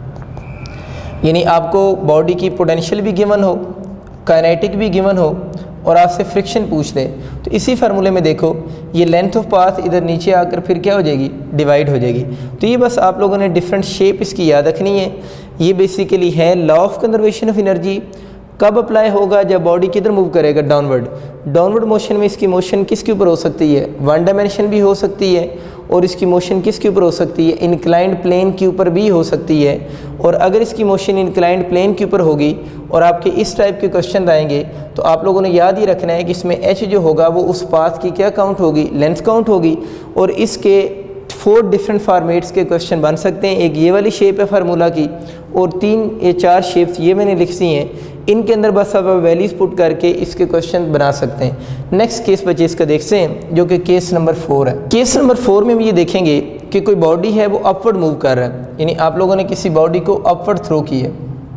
यानी आपको बॉडी की पोटेंशियल भी गिवन हो, काइनेटिक भी गिवन हो और आपसे फ्रिक्शन पूछ ले, तो इसी फार्मूले में देखो ये लेंथ ऑफ पाथ इधर नीचे आकर फिर क्या हो जाएगी? डिवाइड हो जाएगी। तो ये बस आप लोगों ने डिफरेंट शेप इसकी याद रखनी है। ये बेसिकली है law of conservation of energy. कब अप्लाई होगा? जब बॉडी किधर मूव करेगा? डाउनवर्ड। डाउनवर्ड मोशन में इसकी मोशन किसके ऊपर हो सकती है? वन डायमेंशन भी हो सकती है और इसकी मोशन किसके ऊपर हो सकती है? इंक्लाइंड प्लेन के ऊपर भी हो सकती है। और अगर इसकी मोशन इंक्लाइंड प्लेन के ऊपर होगी और आपके इस टाइप के क्वेश्चन आएंगे तो आप लोगों ने याद ही रखना है कि इसमें एच जो होगा वो उस पाथ की क्या काउंट होगी? लेंथ काउंट होगी। और इसके फोर डिफरेंट फॉर्मेट्स के क्वेश्चन बन सकते हैं। एक ये वाली शेप है फार्मूला की और तीन ये चार शेप्स ये मैंने लिख दी हैं, इनके अंदर बस आप वैल्यूज पुट करके इसके क्वेश्चन बना सकते हैं। नेक्स्ट केस बच्चे इसका देखते हैं जो कि केस नंबर फोर है। केस नंबर फोर में हम ये देखेंगे कि कोई बॉडी है वो अपवर्ड मूव कर रहा है, यानी आप लोगों ने किसी बॉडी को अपवर्ड थ्रो की है।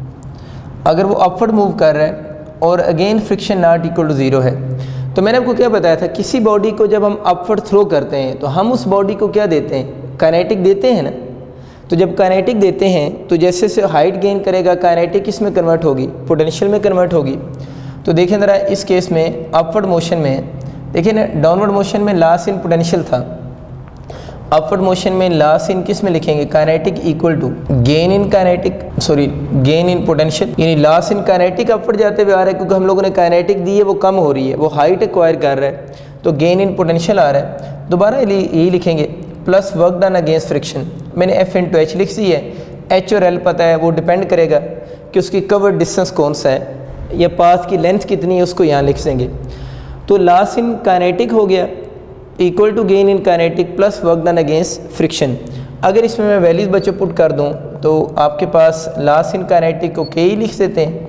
अगर वो अपवर्ड मूव कर रहा है और again friction not equal to zero है, तो मैंने आपको क्या बताया था, किसी बॉडी को जब हम अपवर्ड थ्रो करते हैं तो हम उस बॉडी को क्या देते हैं? काइनेटिक देते हैं ना। तो जब काइनेटिक देते हैं तो जैसे से हाइट गेन करेगा काइनेटिक किस में कन्वर्ट होगी? पोटेंशियल में कन्वर्ट होगी। तो देखें ज़रा इस केस में अपवर्ड मोशन में देखिए ना, डाउनवर्ड मोशन में लॉस इन पोटेंशियल था, अपवर्ड मोशन में लॉस इन किस में लिखेंगे? Kinetic equal to gain in kinetic sorry gain in potential, यानी लॉस इन काइनेटिक अपवर्ड जाते हुए आ रहा है क्योंकि हम लोगों ने काइनेटिक दी है वो कम हो रही है, वो हाइट एक्वायर कर रहा है, तो गेन इन पोटेंशियल आ रहा है। दोबारा यही लिखेंगे plus work done against friction. मैंने एफ इन टू एच लिख दी है, एच और एल पता है, वो डिपेंड करेगा कि उसकी कवर्ड डिस्टेंस कौन सा है या पाथ की लेंथ कितनी है, उसको यहाँ लिख देंगे। तो लॉस इन काइनेटिक हो गया equal to gain in kinetic plus work done against friction. अगर इसमें मैं वैल्यूज बच्चों पुट कर दूं तो आपके पास लॉस इन काइनेटिक को के ही लिख देते हैं,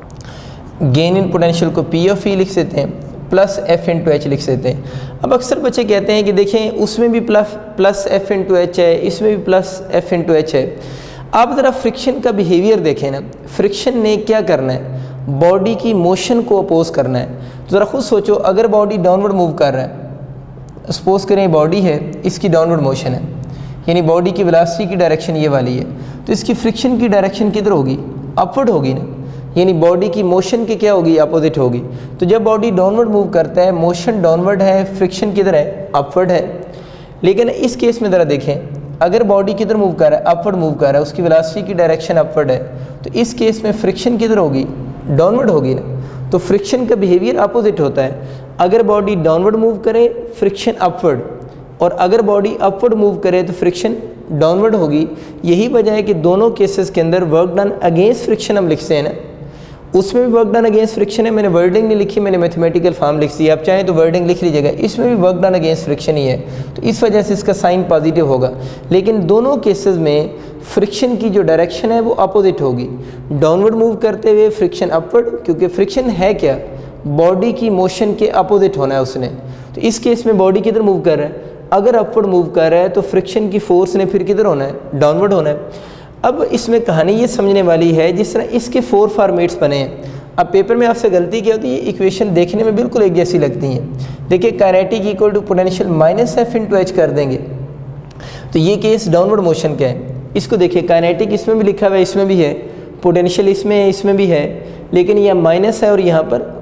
गेन इन पोटेंशियल को पी ऑफ ई लिख देते हैं, plus F into H लिख देते हैं। अब अक्सर बच्चे कहते हैं कि देखें उसमें भी plus plus F into H है, इसमें भी plus F into H है। आप ज़रा फ्रिक्शन का बिहेवियर देखें ना, फ्रिक्शन ने क्या करना है? बॉडी की मोशन को अपोज करना है। तो ज़रा खुद सोचो, अगर बॉडी डाउनवर्ड मूव कर रहा है, सपोज करें बॉडी है, इसकी डाउनवर्ड मोशन है, यानी बॉडी की वेलोसिटी की डायरेक्शन ये वाली है, तो इसकी फ्रिक्शन की डायरेक्शन किधर होगी? अपवर्ड होगी ना, यानी बॉडी की मोशन की क्या होगी? अपोजिट होगी। तो जब बॉडी डाउनवर्ड मूव करता है, मोशन डाउनवर्ड है, फ्रिक्शन किधर है? अपवर्ड है। लेकिन इस केस में ज़रा देखें, अगर बॉडी किधर मूव कर रहा है? अपवर्ड मूव कर रहा है, उसकी वेलोसिटी की डायरेक्शन अपवर्ड है, तो इस केस में फ्रिक्शन किधर होगी? डाउनवर्ड होगी ना। तो फ्रिक्शन का बिहेवियर अपोजिट होता है। अगर बॉडी डाउनवर्ड मूव करे फ्रिक्शन अपवर्ड, और अगर बॉडी अपवर्ड मूव करे तो फ्रिक्शन डाउनवर्ड होगी। यही वजह है कि दोनों केसेस के अंदर वर्क डन अगेंस्ट फ्रिक्शन हम लिखते हैं ना, उसमें भी वर्क डन अगेंस्ट फ्रिक्शन है। मैंने वर्डिंग नहीं लिखी, मैंने मैथमेटिकल फॉर्म लिख दी, आप चाहें तो वर्डिंग लिख लीजिएगा, इसमें भी वर्क डन अगेंस्ट फ्रिक्शन ही है, तो इस वजह से इसका साइन पॉजिटिव होगा। लेकिन दोनों केसेस में फ्रिक्शन की जो डायरेक्शन है वो अपोजिट होगी, डाउनवर्ड मूव करते हुए फ्रिक्शन अपवर्ड, क्योंकि फ्रिक्शन है क्या? बॉडी की मोशन के अपोजिट होना है उसने। तो इस केस में बॉडी किधर मूव कर रहा है? अगर अपवर्ड मूव कर रहा है तो फ्रिक्शन की फोर्स ने फिर किधर होना है? डाउनवर्ड होना है। अब इसमें कहानी ये समझने वाली है, जिस तरह इसके फोर फॉर्मेट्स बने हैं। अब पेपर में आपसे गलती क्या होती है, इक्वेशन देखने में बिल्कुल एक जैसी लगती हैं। देखिए kinetic equal to potential minus F into H कर देंगे, तो ये केस डाउनवर्ड मोशन का है। इसको देखिए, काइनेटिक इसमें भी लिखा हुआ है, इसमें भी है, पोटेंशियल इसमें है, इसमें भी है, लेकिन यह माइनस है और यहाँ पर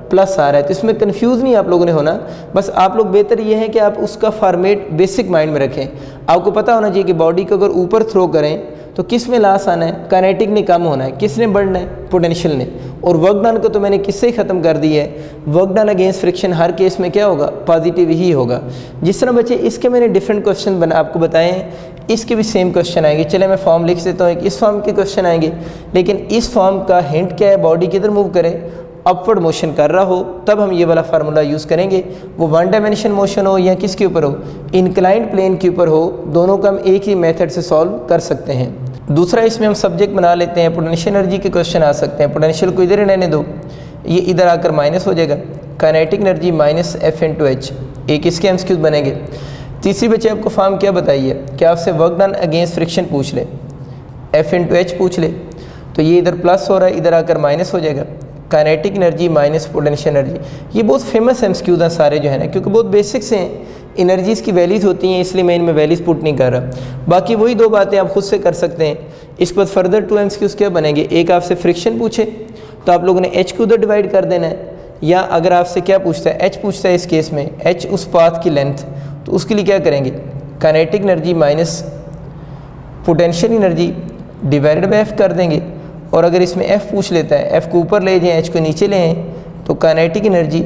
प्लस आ रहा है। तो इसमें कंफ्यूज नहीं आप लोगों ने होना, बस आप लोग बेहतर ये है कि आप उसका फॉर्मेट बेसिक माइंड में रखें। आपको पता होना चाहिए कि बॉडी को अगर ऊपर थ्रो करें तो किस में लॉस आना है, काइनेटिक ने कम होना है, किसने बढ़ना है, पोटेंशियल ने। और वर्क डन को तो मैंने किससे ही ख़त्म कर दिया है, वर्क डन अगेंस्ट फ्रिक्शन हर केस में क्या होगा, पॉजिटिव ही होगा। जिस तरह बच्चे इसके मैंने डिफरेंट क्वेश्चन बना आपको बताए हैं, इसके भी सेम क्वेश्चन आएंगे। चले मैं फॉर्म लिख देता हूँ, एक इस फॉर्म के क्वेश्चन आएंगे, लेकिन इस फॉर्म का हिंट क्या है, बॉडी किधर मूव करे, अपवर्ड मोशन कर रहा हो, तब हम ये वाला फार्मूला यूज़ करेंगे। वो वन डायमेंशन मोशन हो या किसके ऊपर हो, इंक्लाइंड प्लेन के ऊपर हो, दोनों का हम एक ही मेथड से सॉल्व कर सकते हैं। दूसरा इसमें हम सब्जेक्ट बना लेते हैं, पोटेंशियल एनर्जी के क्वेश्चन आ सकते हैं। पोटेंशियल को इधर ही रहने दो, ये इधर आकर माइनस हो जाएगा, kinetic energy minus F into H, एक इसके एमसीक्यूज बनेंगे। तीसरी बच्चे आपको फॉर्म क्या बताइए, क्या आपसे वर्क डन अगेंस्ट फ्रिक्शन पूछ ले, एफ इन टू एच पूछ ले, तो ये इधर प्लस हो रहा है, इधर आकर माइनस हो जाएगा, kinetic energy minus potential energy. ये बहुत फेमस एमसीक्यूज हैं सारे जो है ना, क्योंकि बहुत बेसिक्स हैं, एनर्जीज़ की वैल्यूज़ होती हैं, इसलिए मैं इनमें वैल्यूज़ पुट नहीं कर रहा। बाकी वही दो बातें आप खुद से कर सकते हैं। इसके बाद फर्दर टू एमसीक्यूज क्या बनेंगे, एक आपसे फ्रिक्शन पूछे तो आप लोगों ने एच को उधर डिवाइड कर देना है, या अगर आपसे क्या पूछता है, एच पूछता है इस केस में, एच उस पाथ की लेंथ, तो उसके लिए क्या करेंगे, kinetic energy minus potential energy divided by F कर देंगे। और अगर इसमें एफ पूछ लेता है, एफ को ऊपर ले जाएं, एच को नीचे ले आएँ, तो kinetic energy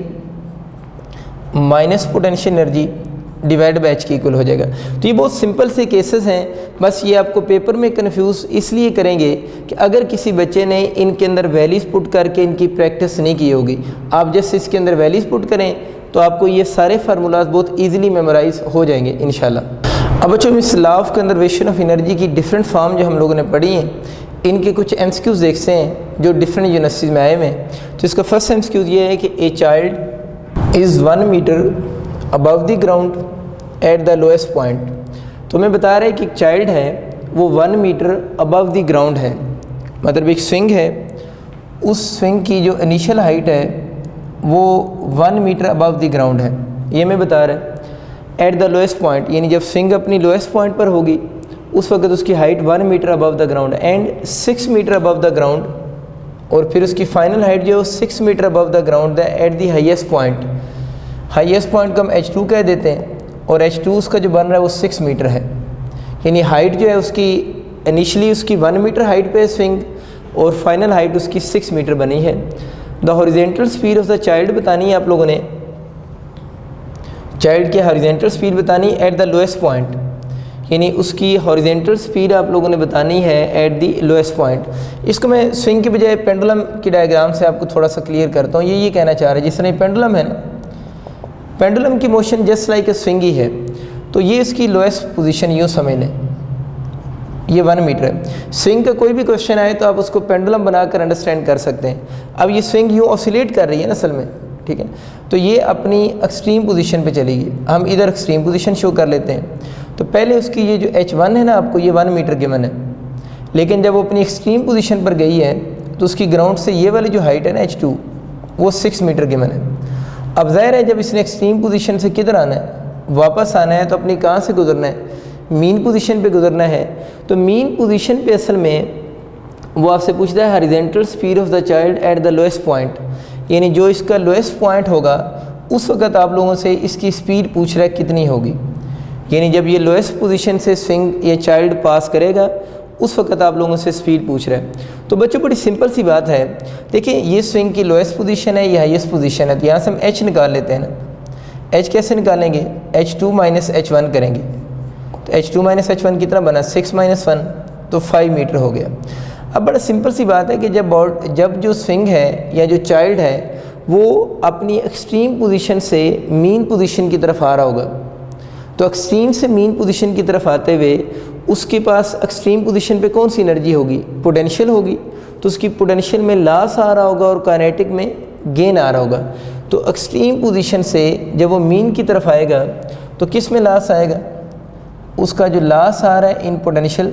minus potential energy divide by H की इक्वल हो जाएगा। तो ये बहुत सिंपल से केसेस हैं, बस ये आपको पेपर में कंफ्यूज इसलिए करेंगे कि अगर किसी बच्चे ने इनके अंदर वैल्यूज़ पुट करके इनकी प्रैक्टिस नहीं की होगी, आप जैसे इसके अंदर वैल्यूज़ पुट करें तो आपको ये सारे फार्मूलाज बहुत ईजिली मेमोराइज हो जाएंगे इंशाल्लाह। अब बच्चों इस law of conservation of energy की डिफरेंट फॉर्म जो हम लोगों ने पढ़ी हैं, इनके कुछ एमसीक्यूज देखते हैं जो डिफरेंट यूनिवर्सिटीज़ में आए हुए हैं। तो इसका फर्स्ट एमसीक्यूज ये है कि a child is one metre above the ground at the lowest point. तो मैं बता रहा है कि एक चाइल्ड है वो one metre above the ground है, मतलब एक स्विंग है, उस स्विंग की जो इनिशियल हाइट है वो one metre above the ground है, ये मैं बता रहा है। एट द लोएस्ट पॉइंट यानी जब स्विंग अपनी लोएस्ट पॉइंट पर होगी उस वक्त उसकी height one metre above the ground and six metre above the ground, और फिर उसकी फाइनल हाइट जो है six metre above the ground है at the highest point. Highest point को हम एच टू कह देते हैं, और एच टू उसका जो बन रहा है वो सिक्स मीटर है, यानी हाइट जो है उसकी इनिशियली उसकी वन मीटर हाइट पे स्विंग और फाइनल हाइट उसकी सिक्स मीटर बनी है। The horizontal speed of the child बतानी है आप लोगों ने, चाइल्ड की हॉरिजेंटल स्पीड बतानी एट द लोएस्ट पॉइंट, यानी उसकी हॉरिजेंटल स्पीड आप लोगों ने बतानी है एट द लोएस्ट पॉइंट। इसको मैं स्विंग के बजाय पेंडुलम की डायग्राम से आपको थोड़ा सा क्लियर करता हूँ। ये ये कहना चाह रहा है जिस तरह पेंडुलम है ना, पेंडुलम की motion just like a swing ही है, तो ये इसकी लोएस्ट पोजीशन यूँ समझ लें, ये वन मीटर है। स्विंग का कोई भी क्वेश्चन आए तो आप उसको पेंडुलम बनाकर अंडरस्टैंड कर सकते हैं। अब ये स्विंग यूँ ऑसिलेट कर रही है ना असल में, ठीक है, तो ये अपनी एक्सट्रीम पोजीशन पे चलेगी। हम इधर एक्सट्रीम पोजीशन शो कर लेते हैं। तो पहले उसकी ये जो एच वन है ना, आपको ये वन मीटर गिवन है, लेकिन जब वो अपनी एक्सट्रीम पोजीशन पर गई है तो उसकी ग्राउंड से ये वाली जो हाइट है ना एच टू, वो सिक्स मीटर गिवन है। अब ज़ाहिर है जब इसने एक्सट्रीम पोजीशन से किधर आना है, वापस आना है, तो अपनी कहाँ से गुजरना है, मीन पोजीशन पे गुजरना है। तो मीन पोजीशन पे असल में वो आपसे पूछता है horizontal speed of the child at the lowest point, यानी जो इसका लोएस्ट पॉइंट होगा उस वक्त आप लोगों से इसकी स्पीड पूछ रहा है कितनी होगी, यानी जब ये लोएस्ट पोजीशन से स्विंग ये चाइल्ड पास करेगा उस वक्त आप लोगों से स्पीड पूछ रहा है। तो बच्चों बड़ी सिंपल सी बात है, देखिए ये स्विंग की लोएस्ट पोजीशन है, ये हाईएस्ट पोजीशन है, तो यहाँ से हम एच निकाल लेते हैं ना। एच कैसे निकालेंगे, H two minus H one करेंगे, तो H two minus H one कितना बना, सिक्स माइनस वन, तो फाइव मीटर हो गया। अब बड़ा सिंपल सी बात है कि जब बॉड जब जो स्विंग है या जो चाइल्ड है वो अपनी एक्सट्रीम पोजीशन से मीन पोजीशन की तरफ आ रहा होगा, तो एक्सट्रीम से मीन पोजीशन की तरफ आते हुए उसके पास एक्सट्रीम पोजीशन पे कौन सी एनर्जी होगी, पोटेंशियल होगी, तो उसकी पोटेंशियल में लॉस आ रहा होगा और काइनेटिक में गेन आ रहा होगा। तो एक्सट्रीम पोजीशन से जब वो मीन की तरफ आएगा तो किस में लॉस आएगा, उसका जो लॉस आ रहा है इन पोटेंशियल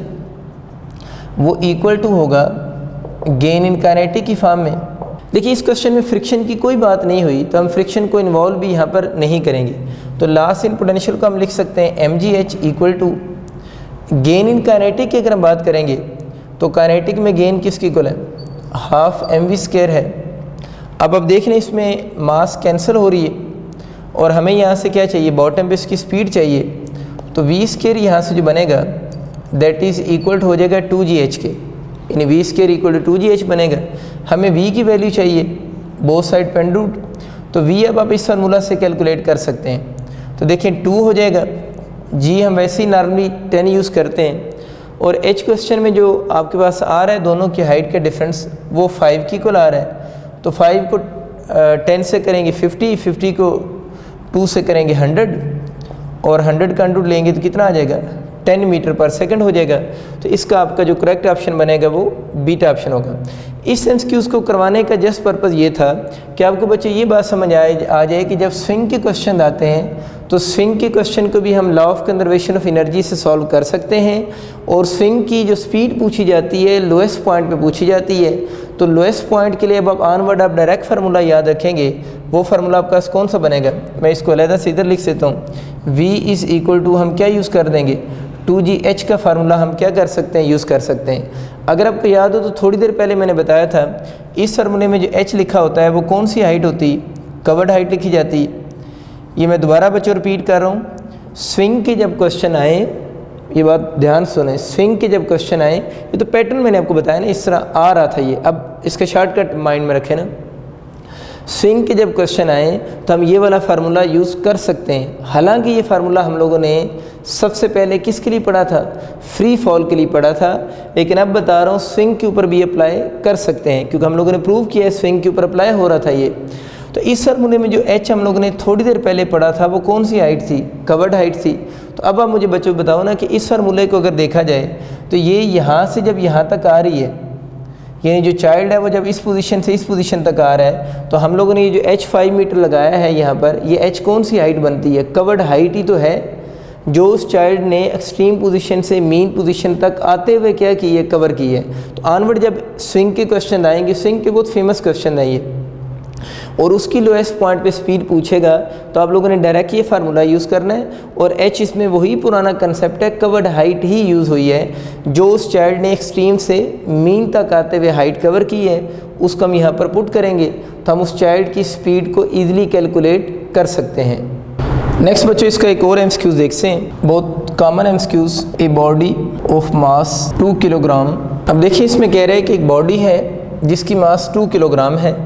वो इक्वल टू होगा गेन इन काइनेटिक की फॉर्म में। देखिए इस क्वेश्चन में फ्रिक्शन की कोई बात नहीं हुई, तो हम फ्रिक्शन को इन्वॉल्व भी यहाँ पर नहीं करेंगे। तो लॉस इन पोटेंशियल को हम लिख सकते हैं M G H equal to gain in kinetic की अगर हम बात करेंगे तो काइनेटिक में गेन किसकी इक्वल है, हाफ एम वी स्क्वायर है। अब अब देख लें इसमें मास कैंसिल हो रही है और हमें यहाँ से क्या चाहिए, बॉटम पे इसकी स्पीड चाहिए। तो वी स्केयर यहाँ से जो बनेगा दैट इज़ इक्वल हो जाएगा टू जी एच के, यानी V square equal to two G H बनेगा। हमें वी की वैल्यू चाहिए बोथ साइड पेन रूट, तो वी अब आप इस फार्मूला से कैलकुलेट कर सकते हैं। तो देखें टू हो जाएगा, जी हम वैसे ही नॉर्मली टेन यूज़ करते हैं, और एच क्वेश्चन में जो आपके पास आ रहा है दोनों की हाइट का डिफरेंस वो फाइव की इक्वल आ रहा है। तो फाइव को टेन से करेंगे फिफ्टी, फिफ्टी को टू से करेंगे हंड्रेड, और हंड्रेड का अंडर लेंगे तो कितना आ जाएगा, टेन मीटर पर सेकंड हो जाएगा। तो इसका आपका जो करेक्ट ऑप्शन बनेगा वो बीटा ऑप्शन होगा। इस एमसीक्यूज़ को करवाने का जस्ट पर्पज़ ये था कि आपको बच्चे ये बात समझ आए आ जाए कि जब स्विंग के क्वेश्चन आते हैं तो स्विंग के क्वेश्चन को भी हम law of conservation of energy से सॉल्व कर सकते हैं, और स्विंग की जो स्पीड पूछी जाती है लोएस्ट पॉइंट पे पूछी जाती है। तो लोएस्ट पॉइंट के लिए अब आप ऑनवर्ड आप डायरेक्ट फार्मूला याद रखेंगे, वो फार्मूला आपका कौन सा बनेगा, मैं इसको अलहदा से इधर लिख देता हूँ। v इज़ इक्वल टू हम क्या यूज़ कर देंगे, टू जी एच का फार्मूला हम क्या कर सकते हैं, यूज़ कर सकते हैं। अगर आपको याद हो तो थोड़ी देर पहले मैंने बताया था इस फार्मूले में जो h लिखा होता है वो कौन सी हाइट होती है, कवर्ड हाइट लिखी जाती है। ये मैं दोबारा बच्चों रिपीट कर रहा हूँ, स्विंग के जब क्वेश्चन आए, ये बात ध्यान सुने, स्विंग के जब क्वेश्चन आए, ये तो पैटर्न मैंने आपको बताया ना, इस तरह आ रहा था ये, अब इसका शॉर्टकट माइंड में रखें ना। स्विंग के जब क्वेश्चन आए तो हम ये वाला फार्मूला यूज़ कर सकते हैं। हालांकि ये फार्मूला हम लोगों ने सबसे पहले किसके लिए पढ़ा था, फ्री फॉल के लिए पढ़ा था, लेकिन अब बता रहा हूँ स्विंग के ऊपर भी अप्लाई कर सकते हैं, क्योंकि हम लोगों ने प्रूव किया है स्विंग के ऊपर अप्लाई हो रहा था ये। तो इस फार्मूले में जो एच हम लोगों ने थोड़ी देर पहले पढ़ा था वो कौन सी हाइट थी, कवर्ड हाइट थी। तो अब आप मुझे बच्चों बताओ ना कि इस फार्मूले को अगर देखा जाए तो ये यहाँ से जब यहाँ तक आ रही है, यानी जो चाइल्ड है वो जब इस पोजीशन से इस पोजीशन तक आ रहा है, तो हम लोगों ने ये जो एच फाइव मीटर लगाया है यहाँ पर, ये एच कौन सी हाइट बनती है, कवर्ड हाइट ही तो है, जो उस चाइल्ड ने एक्सट्रीम पोजीशन से मीन पोजीशन तक आते हुए क्या की है, कवर की है। तो ऑनवर्ड जब स्विंग के क्वेश्चन आएंगे, स्विंग के बहुत फेमस क्वेश्चन है ये, और उसकी लोएस्ट पॉइंट पे स्पीड पूछेगा तो आप लोगों ने डायरेक्ट ये फार्मूला यूज़ करना है, और एच इसमें वही पुराना कंसेप्ट है, कवर्ड हाइट ही यूज़ हुई है, जो उस चाइल्ड ने एक्सट्रीम से मीन तक आते हुए हाइट कवर की है उसको हम यहाँ पर पुट करेंगे, तो हम उस चाइल्ड की स्पीड को ईजिली कैलकुलेट कर सकते हैं। नेक्स्ट बच्चों इसका एक और एमसीक्यूज़ देखते हैं, बहुत common MCQs, a body of mass two kilogram. अब देखिए इसमें कह रहे हैं कि एक बॉडी है जिसकी मास टू किलोग्राम है,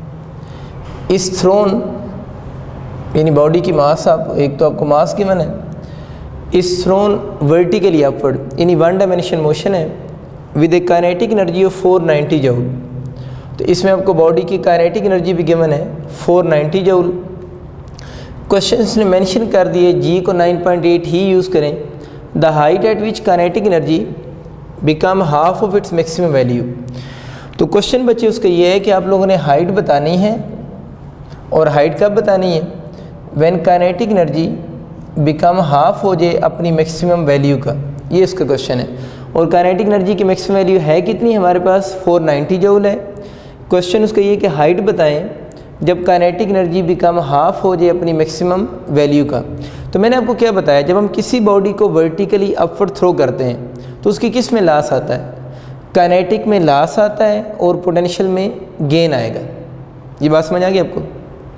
इस थ्रोन यानी बॉडी की मास, आप एक तो आपको मास गिवन है, इस थ्रोन वर्टिकली अपवर्ड यानी वन डायमेंशन मोशन है with a kinetic energy of four ninety joule. तो इसमें आपको बॉडी की काइनेटिक एनर्जी भी गिवन है फोर नाइन्टी जूल। क्वेश्चन ने मेंशन कर दिए जी को नाइन पॉइंट एट ही यूज़ करें, the height at which kinetic energy become half of its maximum value. तो क्वेश्चन बच्चे उसका ये है कि आप लोगों ने हाइट बतानी है, और हाइट कब बतानी है, when kinetic energy become half हो जाए अपनी मैक्सिमम वैल्यू का, ये इसका क्वेश्चन है। और काइनेटिक एनर्जी की मैक्सिमम वैल्यू है कितनी, हमारे पास फोर नाइन्टी जूल है। क्वेश्चन उसका ये कि हाइट बताएं जब काइनेटिक एनर्जी बिकम हाफ हो जाए अपनी मैक्सिमम वैल्यू का। तो मैंने आपको क्या बताया, जब हम किसी बॉडी को वर्टिकली अपवर्ड थ्रो करते हैं तो उसकी किस में लॉस आता है, काइनेटिक में लॉस आता है और पोटेंशियल में गेन आएगा। ये बात समझ आ गई आपको।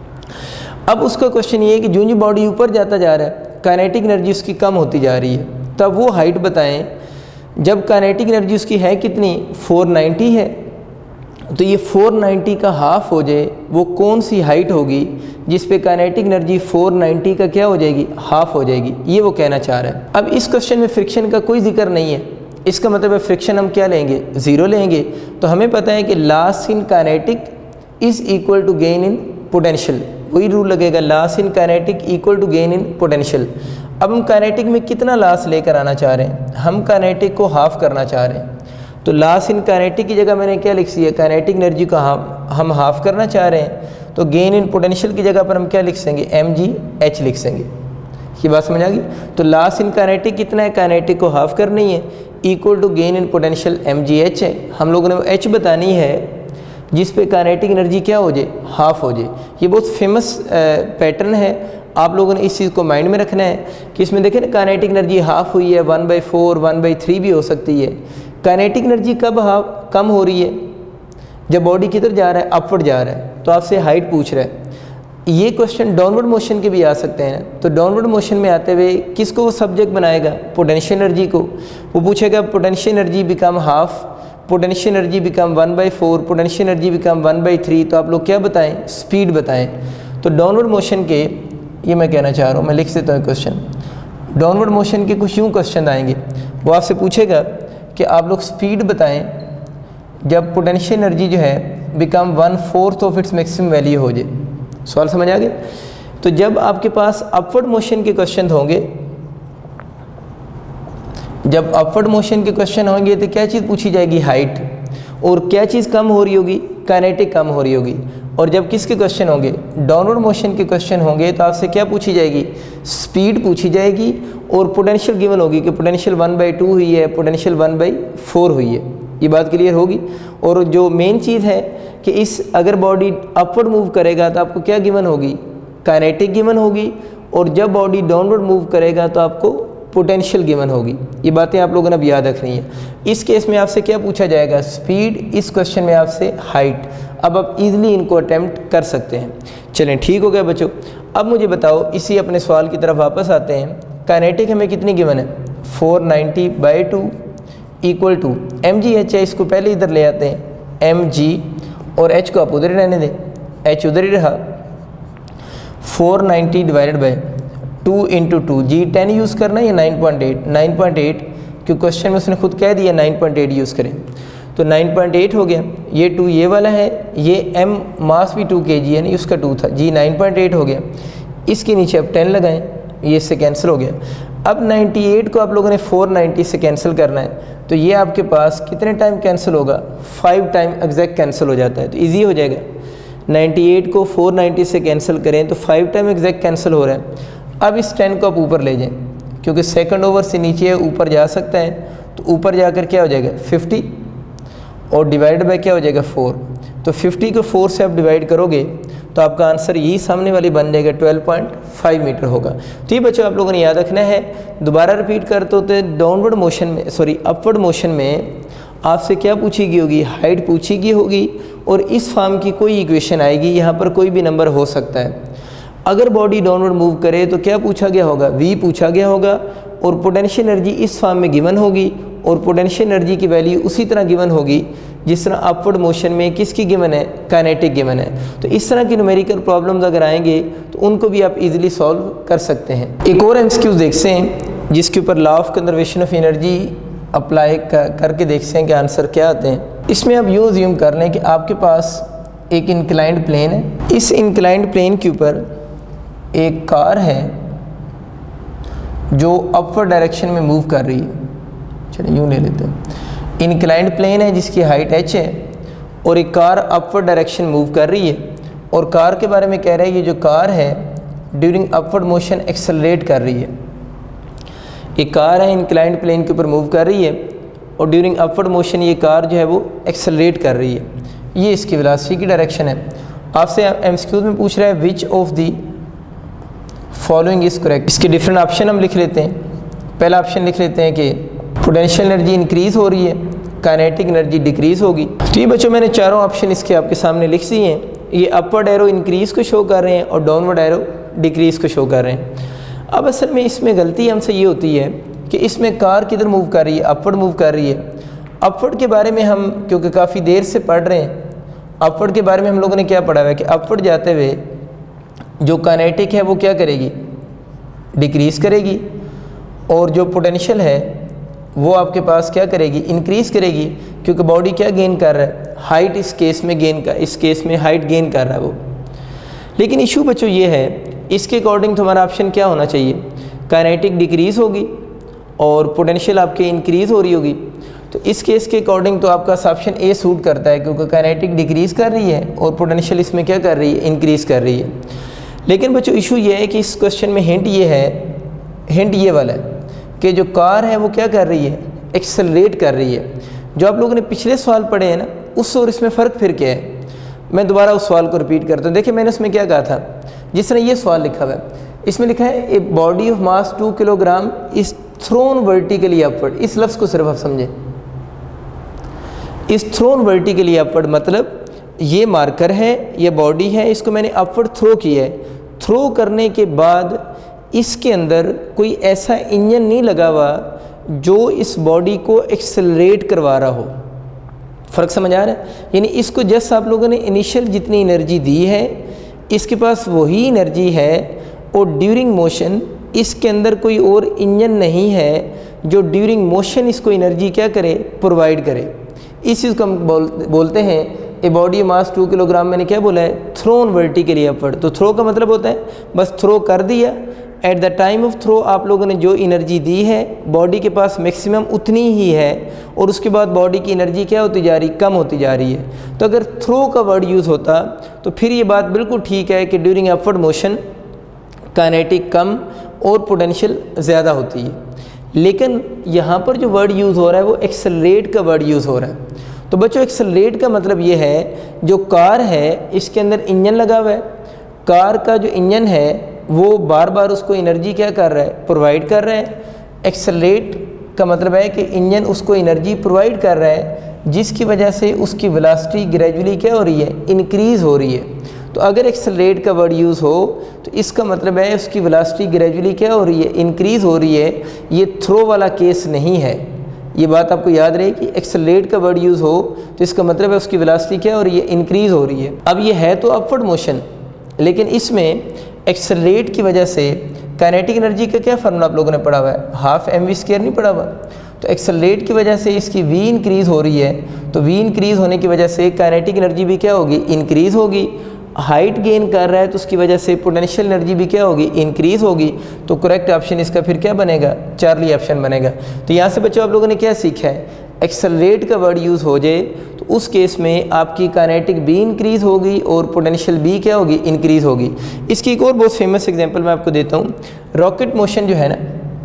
अब उसका क्वेश्चन ये है कि जो जो बॉडी ऊपर जाता जा रहा है काइनेटिक एनर्जी उसकी कम होती जा रही है, तब वो हाइट बताएं जब काइनेटिक एनर्जी उसकी है कितनी, फोर नाइन्टी है, तो ये फोर नाइन्टी का हाफ हो जाए, वो कौन सी हाइट होगी जिस पे काइनेटिक एनर्जी फोर नाइन्टी का क्या हो जाएगी, हाफ हो जाएगी, ये वो कहना चाह रहा है। अब इस क्वेश्चन में फ्रिक्शन का कोई जिक्र नहीं है, इसका मतलब है फ्रिक्शन हम क्या लेंगे, ज़ीरो लेंगे। तो हमें पता है कि loss in kinetic is equal to gain in potential, वही रूल लगेगा, loss in kinetic equal to gain in potential. अब हम काइनेटिक में कितना लॉस लेकर आना चाह रहे हैं, हम काइनेटिक को हाफ करना चाह रहे हैं, तो लॉस इन काइनेटिक की जगह मैंने क्या लिख दिया, काइनेटिक एनर्जी को हम हम हाफ करना चाह रहे हैं, तो गेन इन पोटेंशियल की जगह पर हम क्या लिख देंगे, एम जी एच लिख देंगे। ये बात समझ आ गई। तो लॉस इन काइनेटिक कितना है, काइनेटिक को हाफ करनी है, equal to gain in potential M G H है। हम लोगों ने वो एच बतानी है जिस पे काइनेटिक एनर्जी क्या हो जाए, हाफ हो जाए। ये बहुत फेमस पैटर्न है, आप लोगों ने इस चीज़ को माइंड में रखना है कि इसमें देखें ना काइनेटिक एनर्जी हाफ हुई है, one by four one by three भी हो सकती है। काइनेटिक एनर्जी कब हाफ कम हो रही है, जब बॉडी किधर जा रहा है, अपवर्ड जा रहा है। तो आपसे हाइट पूछ रहा है। ये क्वेश्चन डाउनवर्ड मोशन के भी आ सकते हैं। तो डाउनवर्ड मोशन में आते हुए किसको वो सब्जेक्ट बनाएगा, पोटेंशियल एनर्जी को। वो पूछेगा potential energy become half, potential energy become one by four, potential energy become one by three. तो आप लोग क्या बताएं, स्पीड बताएं। तो डाउनवर्ड मोशन के, ये मैं कहना चाह रहा हूँ, मैं लिख देता हूँ क्वेश्चन। डाउनवर्ड मोशन के कुछ यूँ क्वेश्चन आएंगे, वो आपसे पूछेगा कि आप लोग स्पीड बताएं जब पोटेंशियल एनर्जी जो है become one fourth of its maximum value हो जाए। सवाल समझ आ गया। तो जब आपके पास अपवर्ड मोशन के क्वेश्चन होंगे, जब अपवर्ड मोशन के क्वेश्चन होंगे तो क्या चीज़ पूछी जाएगी, हाइट। और क्या चीज़ कम हो रही होगी, काइनेटिक कम हो रही होगी। और जब किसके क्वेश्चन होंगे, डाउनवर्ड मोशन के क्वेश्चन होंगे, तो आपसे क्या पूछी जाएगी, स्पीड पूछी जाएगी। और पोटेंशियल गिवन होगी कि पोटेंशियल वन बाई टू हुई है, पोटेंशियल वन बाई फोर हुई है। ये बात क्लियर होगी। और जो मेन चीज़ है कि इस अगर बॉडी अपवर्ड मूव करेगा तो आपको क्या गिवन होगी, काइनेटिक गिवन होगी। और जब बॉडी डाउनवर्ड मूव करेगा तो आपको पोटेंशियल गिवन होगी। ये बातें आप लोगों ने अब याद रखनी है। इस केस में आपसे क्या पूछा जाएगा, स्पीड। इस क्वेश्चन में आपसे हाइट। अब आप इजीली इनको अटेम्प्ट कर सकते हैं। चलें, ठीक हो गया बच्चों। अब मुझे बताओ, इसी अपने सवाल की तरफ वापस आते हैं। काइनेटिक हमें कितनी गिवन है, four ninety by two equal to M G H है। इसको पहले इधर ले आते हैं, एम जी, और एच को आप उधर ही रहने दें, एच उधर ही रहा। Four ninety divided by two into two, G ten use करना है या nine point eight, nine point eight, क्योंकि क्वेश्चन में उसने खुद कह दिया नाइन पॉइंट एट यूज़ करें। तो नाइन पॉइंट एट हो गया। ये टू ये वाला है, ये एम मास भी टू के जी है, नहीं उसका टू था, जी नाइन पॉइंट एट हो गया। इसके नीचे अब टेन लगाएं, ये इससे कैंसिल हो गया। अब नाइन्टी एट को आप लोगों ने फोर नाइन्टी से कैंसिल करना है, तो ये आपके पास कितने टाइम कैंसिल होगा, फाइव टाइम एग्जैक्ट कैंसिल हो जाता है। तो इजी हो जाएगा। नाइन्टी एट को फोर नाइन्टी से कैंसिल करें तो फाइव टाइम एग्जैक्ट कैंसिल हो रहा है। अब इस टेन को आप ऊपर ले जाएं, क्योंकि सेकंड ओवर से नीचे ऊपर जा सकता है। तो ऊपर जाकर क्या हो जाएगा, फिफ्टी, और डिवाइड बाय क्या हो जाएगा, फोर। तो फिफ्टी को फोर से आप डिवाइड करोगे तो आपका आंसर यही सामने वाली बन जाएगा, ट्वेल्व पॉइंट फाइव मीटर होगा। तो ये बच्चों आप लोगों ने याद रखना है। दोबारा रिपीट करते होते, डाउनवर्ड मोशन में, सॉरी अपवर्ड मोशन में आपसे क्या पूछी गई होगी, हाइट पूछी गई होगी। और इस फॉर्म की कोई इक्वेशन आएगी, यहाँ पर कोई भी नंबर हो सकता है। अगर बॉडी डाउनवर्ड मूव करे तो क्या पूछा गया होगा, वी पूछा गया होगा। और पोटेंशियल एनर्जी इस फॉर्म में गिवन होगी, और पोटेंशियल एनर्जी की वैल्यू उसी तरह गिवन होगी जिस तरह अपवर्ड मोशन में किसकी गिवन है, काइनेटिक गिवन है। तो इस तरह की न्यूमेरिकल प्रॉब्लम्स अगर आएंगे तो उनको भी आप इजीली सॉल्व कर सकते हैं। एक और एमसीक्यू देखते हैं जिसके ऊपर law of conservation of energy apply कर, करके देखते हैं कि आंसर क्या आते हैं। इसमें आप यूँ अज्यूम कर लें कि आपके पास एक इंक्लाइंड प्लेन है। इस इंक्लाइंड प्लेन के ऊपर एक कार है जो अपवर्ड डायरेक्शन में मूव कर रही है। चलिए यूँ ले लेते हैं। इंक्लाइंड प्लेन है जिसकी हाइट एच है, और एक कार अपवर्ड डायरेक्शन मूव कर रही है। और कार के बारे में कह रहा है ये जो कार है ड्यूरिंग अपवर्ड मोशन एक्सेलरेट कर रही है। एक कार है इंक्लाइंड प्लेन के ऊपर मूव कर रही है, और ड्यूरिंग अपवर्ड मोशन ये कार जो है वो एक्सेलरेट कर रही है। ये इसकी वेलोसिटी की डायरेक्शन है। आपसे एमसीक्यूज में पूछ रहा है which of the following is correct. इसके डिफरेंट ऑप्शन हम लिख लेते हैं। पहला ऑप्शन लिख लेते हैं कि पोटेंशियल एनर्जी इंक्रीज़ हो रही है, काइनेटिक एनर्जी डिक्रीज़ होगी। तो ये बच्चों मैंने चारों ऑप्शन इसके आपके सामने लिख दिए हैं। ये अपवर्ड एरो इंक्रीज़ को शो कर रहे हैं और डाउनवर्ड एरो डिक्रीज़ को शो कर रहे हैं। अब असल में इसमें गलती हमसे ये होती है कि इसमें कार किधर मूव कर रही है, अपवर्ड मूव कर रही है। अपवर्ड के बारे में हम क्योंकि काफ़ी देर से पढ़ रहे हैं, अपवर्ड के बारे में हम लोगों ने क्या पढ़ा हुआ है कि अपवर्ड जाते हुए जो काइनेटिक है वो क्या करेगी, डिक्रीज़ करेगी। और जो पोटेंशियल है वो आपके पास क्या करेगी, इंक्रीज़ करेगी, क्योंकि बॉडी क्या गेन कर रहा है, हाइट। इस केस में गेन कर इस केस में हाइट गेन कर रहा है वो। लेकिन इशू बच्चों ये है, इसके अकॉर्डिंग तो हमारा ऑप्शन क्या होना चाहिए, काइनेटिक डिक्रीज़ होगी और पोटेंशियल आपके इंक्रीज़ हो रही होगी। तो इस केस के अकॉर्डिंग तो आपका ऑप्शन ए सूट करता है, क्योंकि काइनेटिक डिक्रीज़ कर रही है और पोटेंशियल इसमें क्या कर रही है, इंक्रीज़ कर रही है। लेकिन बच्चों इशू ये है कि इस क्वेश्चन में हिंट ये है, हिंट ये वाला है कि जो कार है वो क्या कर रही है, एक्सेलरेट कर रही है। जो आप लोगों ने पिछले सवाल पढ़े हैं ना, उस और इसमें फ़र्क फिर क्या है। मैं दोबारा उस सवाल को रिपीट करता हूँ। देखिए मैंने उसमें क्या कहा था, जिस तरह ये सवाल लिखा हुआ है, इसमें लिखा है a body of mass two kilogram is thrown vertically upward. इस लफ्ज़ को सिर्फ आप समझें, इस थ्रोन वर्टिकली अपवर्ड मतलब ये मार्कर है, ये बॉडी है, इसको मैंने अपवर्ड थ्रो किया है। थ्रो करने के बाद इसके अंदर कोई ऐसा इंजन नहीं लगा हुआ जो इस बॉडी को एक्सेलरेट करवा रहा हो। फ़र्क समझ आ रहा है? यानी इसको जस्ट आप लोगों ने इनिशियल जितनी एनर्जी दी है इसके पास वही एनर्जी है, और ड्यूरिंग मोशन इसके अंदर कोई और इंजन नहीं है जो ड्यूरिंग मोशन इसको एनर्जी क्या करे, प्रोवाइड करे। इस चीज़ को हम बोल, बोलते हैं a body mass two kilogram. मैंने क्या बोला है, थ्रोन वर्टिकली अपवर्ड। तो थ्रो का मतलब होता है बस थ्रो कर दिया, at the time of throw आप लोगों ने जो एनर्जी दी है बॉडी के पास मैक्सिमम उतनी ही है, और उसके बाद बॉडी की एनर्जी क्या होती जा रही, कम होती जा रही है। तो अगर थ्रो का वर्ड यूज़ होता तो फिर ये बात बिल्कुल ठीक है कि ड्यूरिंग अपवर्ड मोशन काइनेटिक कम और पोटेंशियल ज़्यादा होती है। लेकिन यहाँ पर जो वर्ड यूज़ हो रहा है वो एक्सेलरेट का वर्ड यूज़ हो रहा है। तो बच्चों एक्सेलरेट का मतलब ये है जो कार है इसके अंदर इंजन लगा हुआ है, कार का जो इंजन है वो बार बार उसको एनर्जी क्या कर रहा है, प्रोवाइड कर रहा है। एक्सेलरेट का मतलब है कि इंजन उसको एनर्जी प्रोवाइड कर रहा है, जिसकी वजह से उसकी वेलोसिटी ग्रेजुअली क्या हो रही है, इंक्रीज़ हो रही है। तो अगर एक्सेलरेट का वर्ड यूज़ हो तो इसका मतलब है उसकी वेलोसिटी ग्रेजुअली क्या हो रही है, इंक्रीज़ हो रही है। ये थ्रो वाला केस नहीं है, ये बात आपको याद रहे कि एक्सेलरेट का वर्ड यूज़ हो तो इसका मतलब है उसकी वेलोसिटी क्या हो रही है, इंक्रीज़ हो रही है। अब ये है तो अपवर्ड मोशन, लेकिन इसमें एक्सेलरेट की वजह से काइनेटिक एनर्जी का क्या फार्मूला आप लोगों ने पढ़ा हुआ है, हाफ एम वी स्क्वायर नहीं पढ़ा हुआ। तो एक्सेलरेट की वजह से इसकी वी इंक्रीज़ हो रही है, तो वी इंक्रीज़ होने की वजह से काइनेटिक एनर्जी भी क्या होगी, इंक्रीज़ होगी। हाइट गेन कर रहा है तो उसकी वजह से पोटेंशियल एनर्जी भी क्या होगी, इंक्रीज़ होगी। तो करेक्ट ऑप्शन इसका फिर क्या बनेगा, चार्ली ऑप्शन बनेगा। तो यहाँ से बच्चों आप लोगों ने क्या सीखा है, एक्सेलरेट का वर्ड यूज़ हो जाए तो उस केस में आपकी काइनेटिक भी इंक्रीज़ होगी और पोटेंशियल भी क्या होगी, इंक्रीज़ होगी। इसकी एक और बहुत फेमस एग्जांपल मैं आपको देता हूँ। रॉकेट मोशन जो है ना,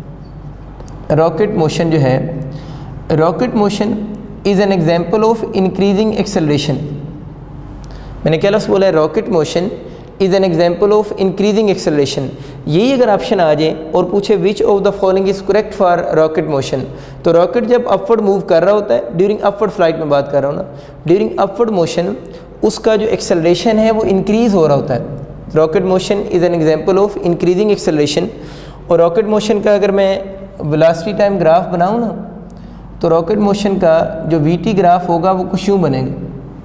रॉकेट मोशन जो है, rocket motion is an example of increasing acceleration. मैंने क्या लफ्ज़ बोला है, rocket motion is an example of increasing acceleration. यही अगर ऑप्शन आ जाए और पूछे which of the following is correct for rocket motion, तो रॉकेट जब अपवर्ड मूव कर रहा होता है, ड्यूरिंग अपवर्ड फ्लाइट में बात कर रहा हूँ ना, ड्यूरिंग अपवर्ड मोशन उसका जो एक्सेलरेशन है वो इंक्रीज़ हो रहा होता है। Rocket motion is an example of increasing acceleration. और रॉकेट मोशन का अगर मैं वेलोसिटी टाइम ग्राफ बनाऊँ ना, तो रॉकेट मोशन का जो वी टी ग्राफ होगा वो कुछ यूँ बनेगा।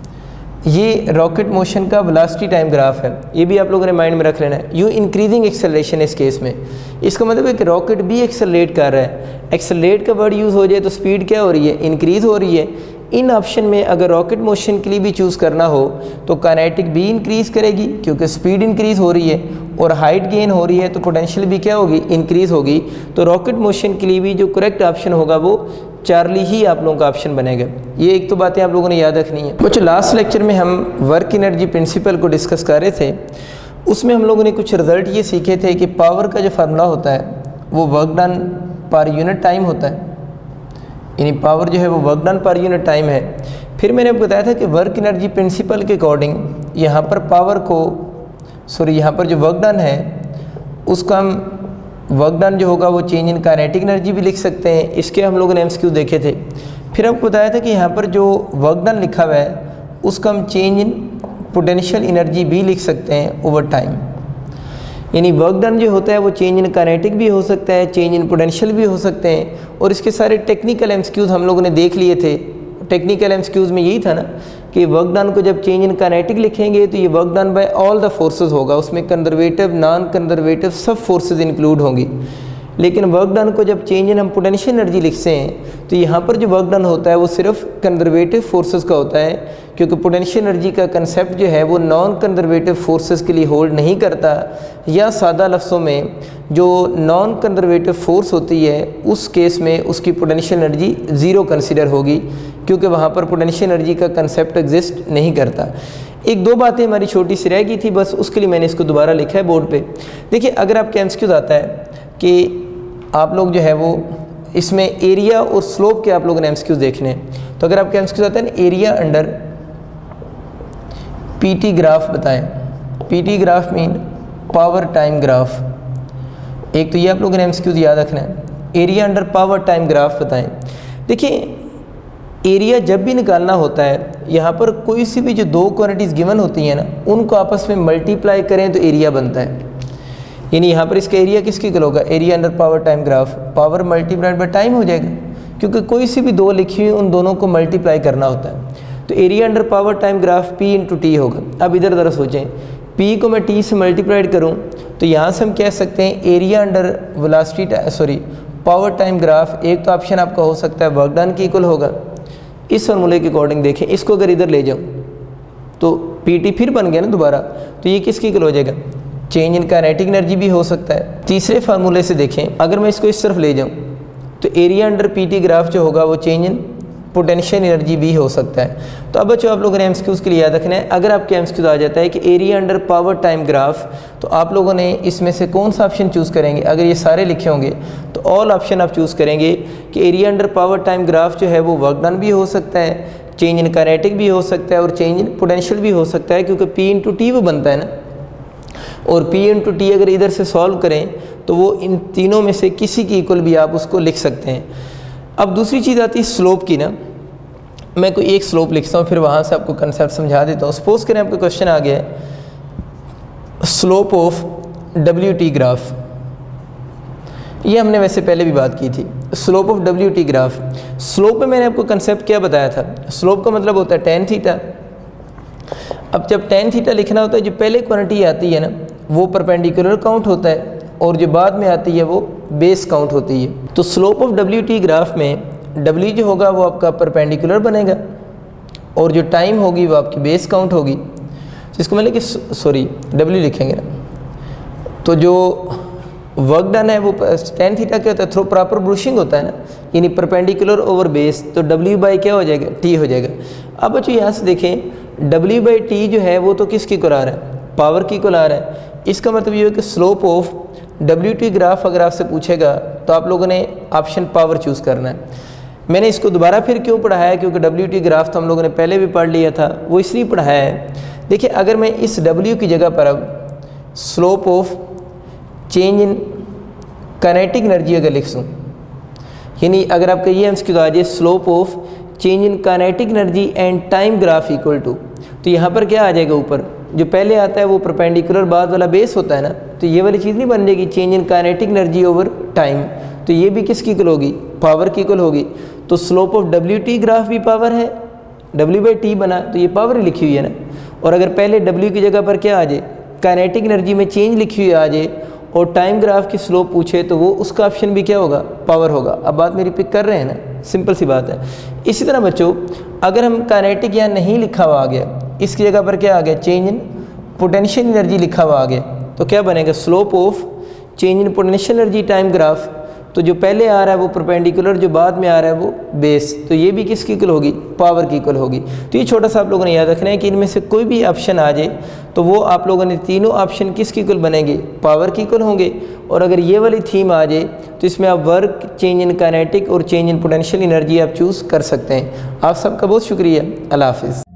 ये रॉकेट मोशन का वेलोसिटी टाइम ग्राफ है, ये भी आप लोगों ने माइंड में रख लेना है। यू इंक्रीजिंग एक्सेलरेशन इस केस में, इसका मतलब है कि रॉकेट भी एक्सेलरेट कर रहा है। एक्सेलरेट का वर्ड यूज़ हो जाए तो स्पीड क्या हो रही है, इंक्रीज़ हो रही है। इन ऑप्शन में अगर रॉकेट मोशन के लिए भी चूज़ करना हो तो काइनेटिक भी इंक्रीज़ करेगी क्योंकि स्पीड इंक्रीज़ हो रही है, और हाइट गेन हो रही है तो पोटेंशियल भी क्या होगी, इंक्रीज़ होगी। तो रॉकेट मोशन के लिए भी जो करेक्ट ऑप्शन होगा वो चार्ली ही आप लोगों का ऑप्शन बनेगा। ये एक तो बातें आप लोगों ने याद रखनी है। बच्चों लास्ट लेक्चर में हम वर्क एनर्जी प्रिंसिपल को डिस्कस कर रहे थे, उसमें हम लोगों ने कुछ रिजल्ट ये सीखे थे कि पावर का जो फार्मूला होता है वो work done per unit time होता है, यानी पावर जो है वो work done per unit time है। फिर मैंने आपको बताया था कि वर्क एनर्जी प्रिंसिपल के अकॉर्डिंग यहाँ पर पावर को सॉरी यहाँ पर जो वर्क डन है उसका हम वर्क डन जो होगा वो चेंज इन काइनेटिक एनर्जी भी लिख सकते हैं। इसके हम लोगों ने एमसीक्यू देखे थे। फिर आपको बताया था कि यहाँ पर जो वर्क डन लिखा हुआ है उसका हम चेंज इन पोटेंशियल एनर्जी भी लिख सकते हैं ओवर टाइम। यानी वर्क डन जो होता है वो चेंज इन काइनेटिक भी हो सकता है, चेंज इन पोटेंशियल भी हो सकते हैं। और इसके सारे टेक्निकल एमसीक्यूज हम लोगों ने देख लिए थे। टेक्निकल एमसीक्यूज में यही था ना कि वर्क डन को जब चेंज इन काइनेटिक लिखेंगे तो ये work done by all the forces होगा, उसमें कंजर्वेटिव नॉन कंजर्वेटिव सब फोर्सेस इंक्लूड होंगी। लेकिन वर्क डन को जब चेंज इन हम पोटेंशियल एनर्जी लिखते हैं तो यहाँ पर जो वर्क डन होता है वो सिर्फ कंजर्वेटिव फोर्सेस का होता है, क्योंकि पोटेंशियल एनर्जी का कंसेप्ट जो है वो नॉन कंजर्वेटिव फोर्सेस के लिए होल्ड नहीं करता। या सादा लफ्ज़ों में जो नॉन कंजर्वेटिव फोर्स होती है उस केस में उसकी पोटेंशियल एनर्जी ज़ीरो कंसिडर होगी, क्योंकि वहाँ पर पोटेंशियल एनर्जी का कंसेप्ट एग्जिस्ट नहीं करता। एक दो बातें हमारी छोटी सी रह गई थी, बस उसके लिए मैंने इसको दोबारा लिखा है बोर्ड पे। देखिए अगर आपके एमसीक्यूज आता है कि आप लोग जो है वो इसमें एरिया और स्लोप के आप लोगों ने एमसीक्यूज देखने हैं, तो अगर आपके एमसीक्यूज आता है ना एरिया अंडर पीटी ग्राफ बताएं। PT graph mean power time graph. एक तो ये आप लोगों ने एमसीक्यूज याद रखना है, area under power time graph बताएं। देखिए एरिया जब भी निकालना होता है, यहाँ पर कोई सी भी जो दो क्वांटिटीज़ गिवन होती हैं ना, उनको आपस में मल्टीप्लाई करें तो एरिया बनता है। यानी यहाँ पर इसका एरिया किसकी इक्वल होगा, area under power time graph, power multiplied by time हो जाएगा, क्योंकि कोई सी भी दो लिखी हुई उन दोनों को मल्टीप्लाई करना होता है। तो area under power time graph P into T होगा। अब इधर ज़रा सोचें, पी को मैं टी से मल्टीप्लाइड करूँ तो यहाँ से हम कह सकते हैं area under velocity sorry power time graph, एक तो ऑप्शन आपका हो सकता है वर्क डन की इक्वल होगा। इस फॉर्मूले के अकॉर्डिंग देखें, इसको अगर इधर ले जाऊँ तो पी टी फिर बन गया ना दोबारा, तो ये किसकी इक्वल हो जाएगा, चेंज इन काइनेटिक एनर्जी भी हो सकता है। तीसरे फार्मूले से देखें, अगर मैं इसको इस तरफ ले जाऊँ तो area under P T graph जो होगा वो चेंज इन पोटेंशियल एनर्जी भी हो सकता है। तो अब बच्चों आप लोगों ने एमसीक्यूज़ के लिए याद रखना है, अगर आपके एमसीक्यूज़ आ जाता है कि area under power time graph, तो आप लोगों ने इसमें से कौन सा ऑप्शन चूज़ करेंगे। अगर ये सारे लिखे होंगे तो ऑल ऑप्शन आप चूज़ करेंगे कि area under power time graph जो है वो वर्क डन भी हो सकता है, चेंज इन काइनेटिक भी हो सकता है और चेंज इन पोटेंशियल भी हो सकता है, क्योंकि पी इंटू टी वो बनता है ना, और पी इंटू टी अगर इधर से सॉल्व करें तो वो इन तीनों में से किसी की इक्वल भी आप उसको लिख सकते हैं। अब दूसरी चीज़ आती है स्लोप की ना, मैं कोई एक स्लोप लिखता हूँ फिर वहाँ से आपको कंसेप्ट समझा देता हूँ। सपोज करें आपका क्वेश्चन आ गया है slope of W T graph, ये हमने वैसे पहले भी बात की थी, slope of W T graph. Slope में मैंने आपको कंसेप्ट क्या बताया था, स्लोप का मतलब होता है टेन थीटा। अब जब टेन थीटा लिखना होता है, जो पहले क्वांटिटी आती है ना वो परपेंडिकुलर काउंट होता है और जो बाद में आती है वो बेस काउंट होती है। तो slope of W T graph में डब्ल्यू जो होगा वो आपका परपेंडिकुलर बनेगा और जो टाइम होगी वो आपकी बेस काउंट होगी। तो इसको मतलब कि सॉरी डब्ल्यू लिखेंगे ना, तो जो वर्क डन है वो टेन थीटा क्या होता है, थ्रू प्रॉपर ब्रूशिंग होता है ना, यानी परपेंडिकुलर ओवर बेस, तो डब्ल्यू बाई क्या हो जाएगा, टी हो जाएगा। अब बच्चों यहाँ से देखें डब्ल्यू बाई टी जो है वो तो किसकी इक्वल आ रहा है, पावर की इक्वल आ रहा है। इसका मतलब ये है कि slope of W T graph अगर आपसे पूछेगा तो आप लोगों ने ऑप्शन पावर चूज़ करना है। मैंने इसको दोबारा फिर क्यों पढ़ाया, क्योंकि डब्ल्यू टी ग्राफ तो हम लोगों ने पहले भी पढ़ लिया था, वो इसलिए पढ़ाया है। देखिए अगर मैं इस डब्ल्यू की जगह पर अब slope of change in kinetic energy अगर लिख दूँ, यानी अगर आपका ये एमसीक्यू आ जाए slope of change in kinetic energy and time graph equal to, तो यहाँ पर क्या आ जाएगा, ऊपर जो पहले आता है वो परपेंडिकुलर बाद वाला बेस होता है ना, तो ये वाली चीज़ नहीं बन जाएगी change in kinetic energy over time, तो ये भी किसकी इक्वल होगी, पावर की इक्वल होगी। तो slope of W T graph भी पावर है, डब्ल्यू बाई टी बना तो ये पावर ही लिखी हुई है ना, और अगर पहले डब्ल्यू की जगह पर क्या आ जाए, काइनेटिक एनर्जी में चेंज लिखी हुई आ जाए और टाइम ग्राफ की स्लोप पूछे तो वो उसका ऑप्शन भी क्या होगा, पावर होगा। अब बात मेरी पिक कर रहे हैं ना, सिंपल सी बात है। इसी तरह बच्चों अगर हम काइनेटिक यहाँ नहीं लिखा हुआ आ गया, इसकी जगह पर क्या आ गया, चेंज इन पोटेंशियल एनर्जी लिखा हुआ आ गया, तो क्या बनेगा, slope of change in potential energy time graph. तो जो पहले आ रहा है वो परपेंडिकुलर, जो बाद में आ रहा है वो बेस, तो ये भी किसकी इक्वल होगी, पावर की इक्वल होगी। तो ये छोटा सा आप लोगों ने याद रखना है कि इनमें से कोई भी ऑप्शन आ जाए तो वो आप लोगों ने तीनों ऑप्शन किसकी इक्वल बनेंगे, पावर की इक्वल होंगे। और अगर ये वाली थीम आ जाए तो इसमें आप वर्क, चेंज इन काइनेटिक और चेंज इन पोटेंशियल एनर्जी आप चूज़ कर सकते हैं। आप सबका बहुत शुक्रिया, अल्लाह हाफिज़।